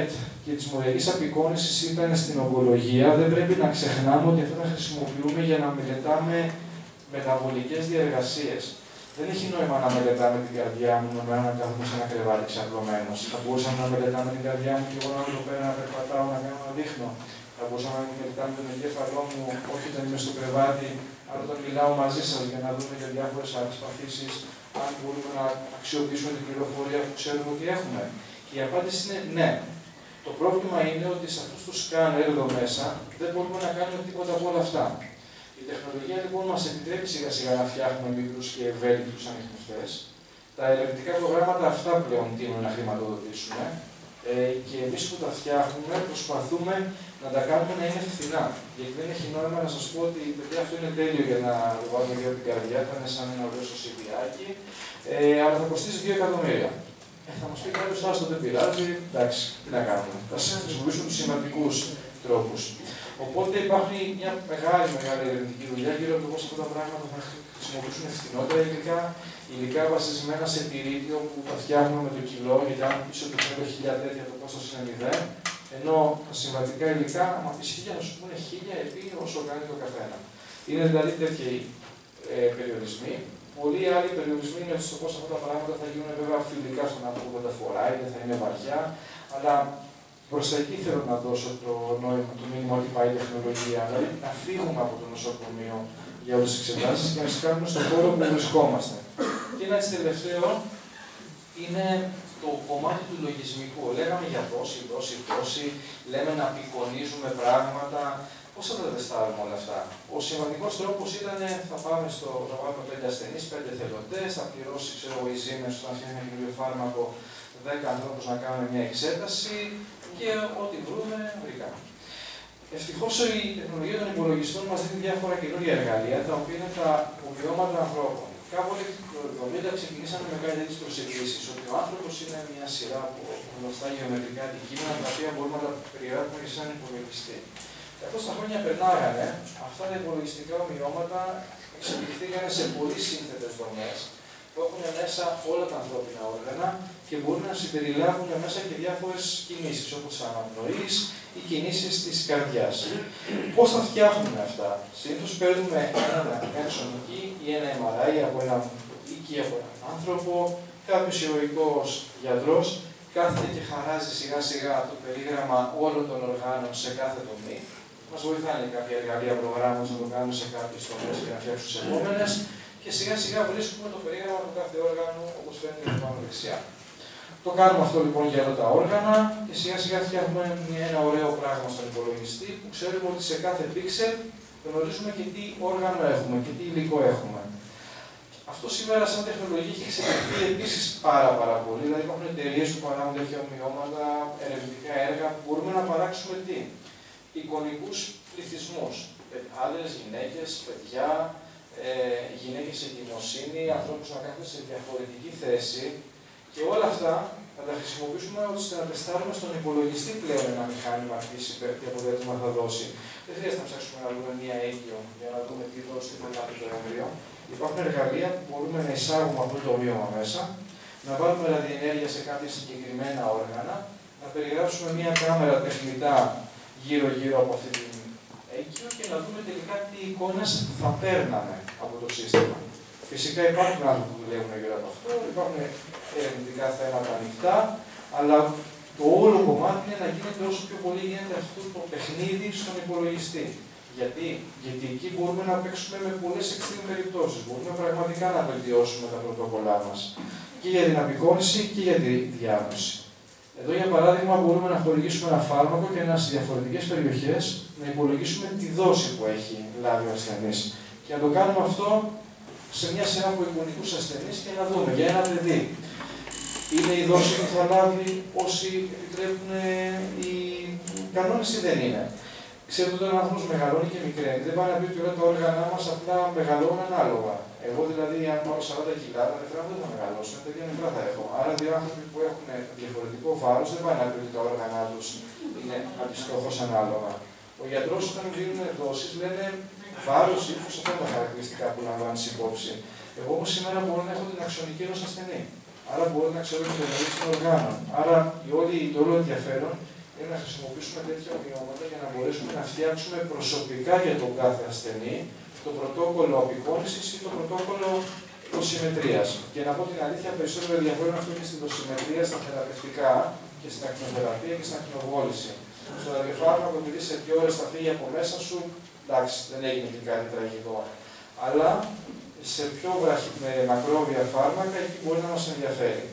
και της μοριακής απεικόνησης ήταν στην ογκολογία, δεν πρέπει να ξεχνάμε ότι αυτά τα χρησιμοποιούμε για να μελετάμε μεταβολικές διεργασίες. Δεν έχει νόημα να μελετάμε την καρδιά μου με να κάθομαι σε ένα κρεβάτι ξαπλωμένος. Θα μπορούσαμε να μελετάμε την καρδιά μου και εγώ να είμαι εδώ πέρα να περπατάω, να κάνω ένα δείχνω. Θα μπορούσαμε να μελετάμε τον εγκέφαλό μου, όχι όταν είμαι στο κρεβάτι, αλλά όταν μιλάω μαζί σας για να δούμε για διάφορες άλλες παθήσεις, αν μπορούμε να αξιοποιήσουμε την πληροφορία που ξέρουμε ότι έχουμε. Και η απάντηση είναι ναι. Το πρόβλημα είναι ότι σε αυτούς τους σκάνερ εδώ μέσα δεν μπορούμε να κάνουμε τίποτα από όλα αυτά. Η τεχνολογία λοιπόν μας επιτρέπει σιγά σιγά να φτιάχνουμε μικρούς και ευέλικτους ανιχνευτές. Τα ερευνητικά προγράμματα αυτά πλέον τείνουν να χρηματοδοτήσουμε και εμείς που τα φτιάχνουμε προσπαθούμε να τα κάνουμε να είναι φθηνά. Γιατί δεν έχει νόημα να σας πω ότι παιδιά, αυτό είναι τέλειο για να βάλουμε λίγο την καρδιά, θα είναι σαν ένα ωραίο σωσιδιάκι, αλλά θα κοστίσει 2 εκατομμύρια. Θα μας πει κάποιος, άστο δεν πειράζει, εντάξει, τι να κάνουμε. Θα χρησιμοποιήσουμε τους σημαντικούς τρόπους. Οπότε υπάρχει μια μεγάλη ερευνητική δουλειά γύρω από το πώς αυτά τα πράγματα θα χρησιμοποιήσουν φθηνότερα υλικά βασισμένα σε πυρίτιο που τα φτιάχνουμε με το κιλό, γιατί αν πίσω από 10.000 τέτοια το κόστος είναι 0, ενώ τα συμβατικά υλικά, άμα πεις 1000, να σου πούνε 1000 επί όσο κάνει το καθένα. Είναι δηλαδή τέτοιοι περιορισμοί. Πολλοί άλλοι περιορισμοί είναι στο πώς αυτά τα πράγματα θα γίνουν βέβαια φιλικά στον άνθρωπο που τα φοράει, δεν θα είναι βαριά, αλλά προς τα εκεί θέλω να δώσω το νόημα, το μήνυμα ότι πάει η τεχνολογία, δηλαδή να φύγουμε από το νοσοκομείο για όλες τις εξετάσεις και να τις κάνουμε στον χώρο που βρισκόμαστε. Και ένα έτσι τελευταίο είναι το κομμάτι του λογισμικού. Λέγαμε για δόση, λέμε να απεικονίζουμε πράγματα. Πώς θα τα τεστάρουμε όλα αυτά? Ο σημαντικός τρόπος ήταν θα πάμε 5 ασθενείς, 5 εθελοντές, θα πληρώσει η Siemens να φτιάχνει ένα καινούριο φάρμακο 10 ανθρώπους να κάνουμε μια εξέταση και ό,τι βρούμε, βρήκα. Ευτυχώς η τεχνολογία των υπολογιστών μας δίνει διάφορα καινούργια εργαλεία, τα οποία είναι τα βιώματα ανθρώπων. Κάποτε το 1970 ξεκινήσαμε με κάτι τέτοιες προσεγγίσεις, ότι ο άνθρωπος είναι μια σειρά από γνωστά γεωμετρικά αντικείμενα, τα οποία μπορούμε να τα περιγράφουμε και σε έναν υπολογιστή. Καθώς τα χρόνια περνάγανε, αυτά τα υπολογιστικά ομοιώματα εξελιχθήκαν σε πολύ σύνθετες δομές, που έχουν μέσα όλα τα ανθρώπινα όργανα και μπορούν να συμπεριλάβουν μέσα και διάφορες κινήσεις, όπως αναπνοής ή κινήσεις της καρδιάς. Πώς θα φτιάχνουμε αυτά? Συνήθως παίρνουμε ένα σωμική ή ένα MRI από έναν άνθρωπο, κάποιος ιατρικός γιατρός κάθεται και χαράζει σιγά σιγά το περίγραμμα όλων των οργάνων σε κάθε τομή. Μας βοηθάνε κάποια εργαλεία προγράμματος να το κάνουμε σε κάποιες τομές και να φτιάξουν τις επόμενες. Και σιγά σιγά βρίσκουμε το περίγραμμα του κάθε όργανου, όπως φαίνεται εδώ πάνω δεξιά. Το κάνουμε αυτό λοιπόν για όλα τα όργανα και σιγά σιγά φτιάχνουμε ένα ωραίο πράγμα στον υπολογιστή που ξέρουμε ότι σε κάθε πίξελ γνωρίζουμε και τι όργανο έχουμε και τι υλικό έχουμε. Αυτό σήμερα σαν τεχνολογία έχει εξελιχθεί επίσης πάρα πολύ. Δηλαδή υπάρχουν εταιρείες που παράγουν τέτοια ομοιώματα, ερευνητικά έργα που μπορούμε να παράξουμε τι? Εικονικούς πληθυσμούς. Άλλες γυναίκες, παιδιά, γυναίκες σε εγκυμοσύνη, ανθρώπους να κάθονται σε διαφορετική θέση και όλα αυτά να τα χρησιμοποιήσουμε ώστε να τεστάρουμε στον υπολογιστή πλέον ένα μηχάνημα τι αποτέλεσμα θα δώσει. Δεν χρειάζεται να ψάξουμε να βρούμε μία έγκυο για να δούμε τι δώσει θα κάνει το έμβριο. Υπάρχουν εργαλεία που μπορούμε να εισάγουμε αυτό το βίωμα μέσα, να βάλουμε ραδιενέργεια σε κάποια συγκεκριμένα όργανα, να περιγράψουμε μία κάμερα τεχνητά γύρω-γύρω από αυτή την έγκυο και να δούμε τελικά τι εικόνες θα παίρναμε από το σύστημα. Φυσικά υπάρχουν άνθρωποι που δουλεύουν γύρω από αυτό, υπάρχουν ερευνητικά θέματα ανοιχτά, αλλά το όλο κομμάτι είναι να γίνεται όσο πιο πολύ γίνεται αυτό το παιχνίδι στον υπολογιστή. Γιατί εκεί μπορούμε να παίξουμε με πολλές extreme περιπτώσεις. Μπορούμε πραγματικά να βελτιώσουμε τα πρωτόκολλά μας και για την απεικόνηση και για τη διάγνωση. Εδώ, για παράδειγμα, μπορούμε να χορηγήσουμε ένα φάρμακο και σε διαφορετικές περιοχές να υπολογίσουμε τη δόση που έχει λάβει ο ασθενής. Και να το κάνουμε αυτό σε μια σειρά από εικονικούς ασθενείς και να δούμε για ένα παιδί. Είναι η δόση που θα λάβει όσοι επιτρέπουν οι κανόνες ή δεν είναι? Ξέρετε ότι όταν ο άνθρωπος μεγαλώνει και μικραίνει, δεν πάει να πει ότι όλα τα όργανα μας απλά μεγαλώνουν ανάλογα. Εγώ δηλαδή, αν πάω 40 κιλά, τα νεφρά μου δεν θα μεγαλώσουν, τέτοια νεφρά θα έχω. Άρα, δύο άνθρωποι που έχουν διαφορετικό βάρος δεν πάει να πει ότι τα όργανα τους είναι αντιστόχως ανάλογα. Ο γιατρός, όταν δίνουν δόσεις, λένε βάρος, ύψος, αυτά τα χαρακτηριστικά που λαμβάνει υπόψη. Εγώ όμως σήμερα μπορώ να έχω την αξονική ενός ασθενή. Άρα μπορώ να ξέρω την τεχνολογία των οργάνων. Άρα, το όλο ενδιαφέρον είναι να χρησιμοποιήσουμε τέτοια ομοιώματα για να μπορέσουμε να φτιάξουμε προσωπικά για τον κάθε ασθενή το πρωτόκολλο απεικόνησης ή το πρωτόκολλο δοσιμετρίας. Και να πω την αλήθεια, περισσότερο ενδιαφέρον αυτό και στη δοσιμετρία, στα θεραπευτικά και στην ακτινοθεραπεία και στην ακτινοβόληση. Στο ραδιοφάρμακο, επειδή σε 2 ώρες θα φύγει από μέσα σου, εντάξει, δεν έγινε και κάτι τραγικό. Αλλά σε πιο μακρόβια φάρμακα, εκεί μπορεί να μας ενδιαφέρει.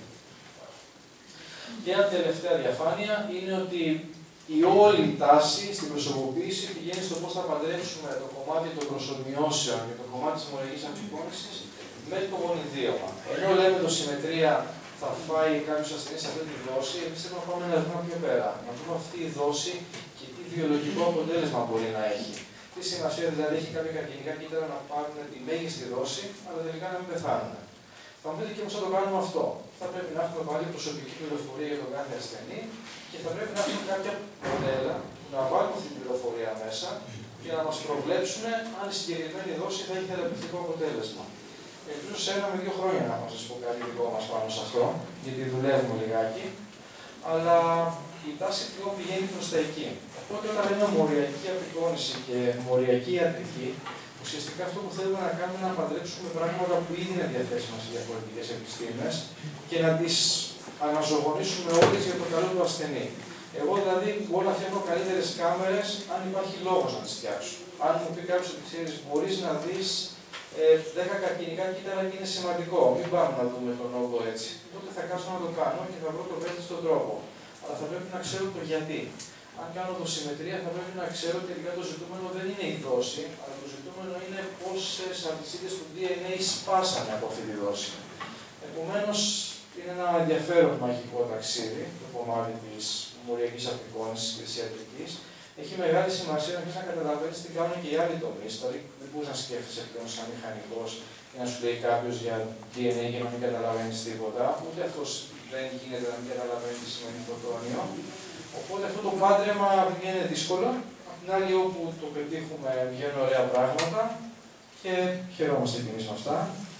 Και μια τελευταία διαφάνεια είναι ότι η όλη τάση στην προσωποποίηση πηγαίνει στο πώς θα παντρέψουμε το κομμάτι των προσωμιώσεων και το κομμάτι της μοριακής απεικόνησης με το γονιδίωμα. Ενώ λέμε δοσιμετρία θα φάει κάποιος ασθενής αυτή τη δόση, εμείς θέλουμε να πάμε ένα βήμα πιο πέρα. Να δούμε αυτή η δόση και τι βιολογικό αποτέλεσμα μπορεί να έχει. Τι σημασία δηλαδή έχει κάποια καρκινικά κύτταρα να πάρουν τη μέγιστη δόση, αλλά τελικά να μην πεθάνουν. Θα μου πείτε και πώς θα το κάνουμε αυτό. Θα πρέπει να έχουμε πάλι προσωπική πληροφορία για τον κάθε ασθενή και θα πρέπει να έχουμε κάποια μοντέλα που να βάλουμε αυτή την πληροφορία μέσα για να μας προβλέψουν αν η συγκεκριμένη δόση θα έχει θεραπευτικό αποτέλεσμα. Ελπίζω σε 1 με 2 χρόνια να σας πω κάτι δικό μας πάνω σε αυτό, γιατί δουλεύουμε λιγάκι, αλλά η τάση πλέον πηγαίνει προς τα εκεί. Οπότε, όταν λέμε μοριακή απεικόνηση και μοριακή ιατρική, ουσιαστικά αυτό που θέλουμε να κάνουμε είναι να παντρέψουμε πράγματα που ήδη είναι διαθέσιμα σε διαφορετικές επιστήμες και να τις αναζωογονήσουμε όλες για το καλό του ασθενή. Εγώ δηλαδή μπορώ να φτιάχνω καλύτερες κάμερες αν υπάρχει λόγος να τις φτιάξω. Αν μου πει κάποιος ότι ξέρεις, μπορείς να δεις 10 καρκινικά κύτταρα και είναι σημαντικό. Μην πάμε να δούμε τον όγκο έτσι. Τότε θα κάτσω να το κάνω και θα βρω το βέλτιστο τρόπο. Αλλά θα πρέπει να ξέρω το γιατί. Αν κάνω δοσιμετρία, θα πρέπει να ξέρω ότι τελικά το ζητούμενο δεν είναι η δόση, αλλά το ζητούμενο είναι πόσες αλυσίδες του DNA σπάσανε από αυτή τη δόση. Επομένως, είναι ένα ενδιαφέρον μαγικό ταξίδι, το κομμάτι της μοριακής απεικόνησης και της ιατρικής. Έχει μεγάλη σημασία να αρχίσει να καταλαβαίνει τι κάνουν και οι άλλοι τομείς. Δηλαδή, δεν μπορεί να σκέφτεσαι πλέον σαν μηχανικός και να σου λέει κάποιος για DNA και να μην καταλαβαίνει τίποτα. Ούτε αυτός δεν γίνεται να μην καταλαβαίνει τι σημαίνει φωτόνιο. Οπότε αυτό το πάντρεμα είναι δύσκολο. Απ' την άλλη, όπου το πετύχουμε, βγαίνουν ωραία πράγματα και χαιρόμαστε κι εμείς με αυτά.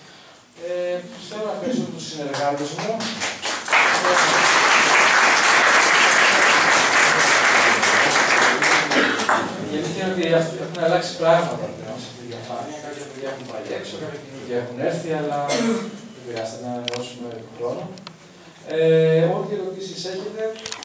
Θέλω να ευχαριστώ τους συνεργάτες μου. Γιατί είναι ότι έχουν αλλάξει πράγματα πλέον σε αυτή τη διαφάνεια. Κάποια παιδιά έχουν πάει έξω, κάποια παιδιά έχουν έρθει, αλλά δεν πειράζεται να ενώσουμε τον χρόνο. Ό,τι ερωτήσεις έχετε,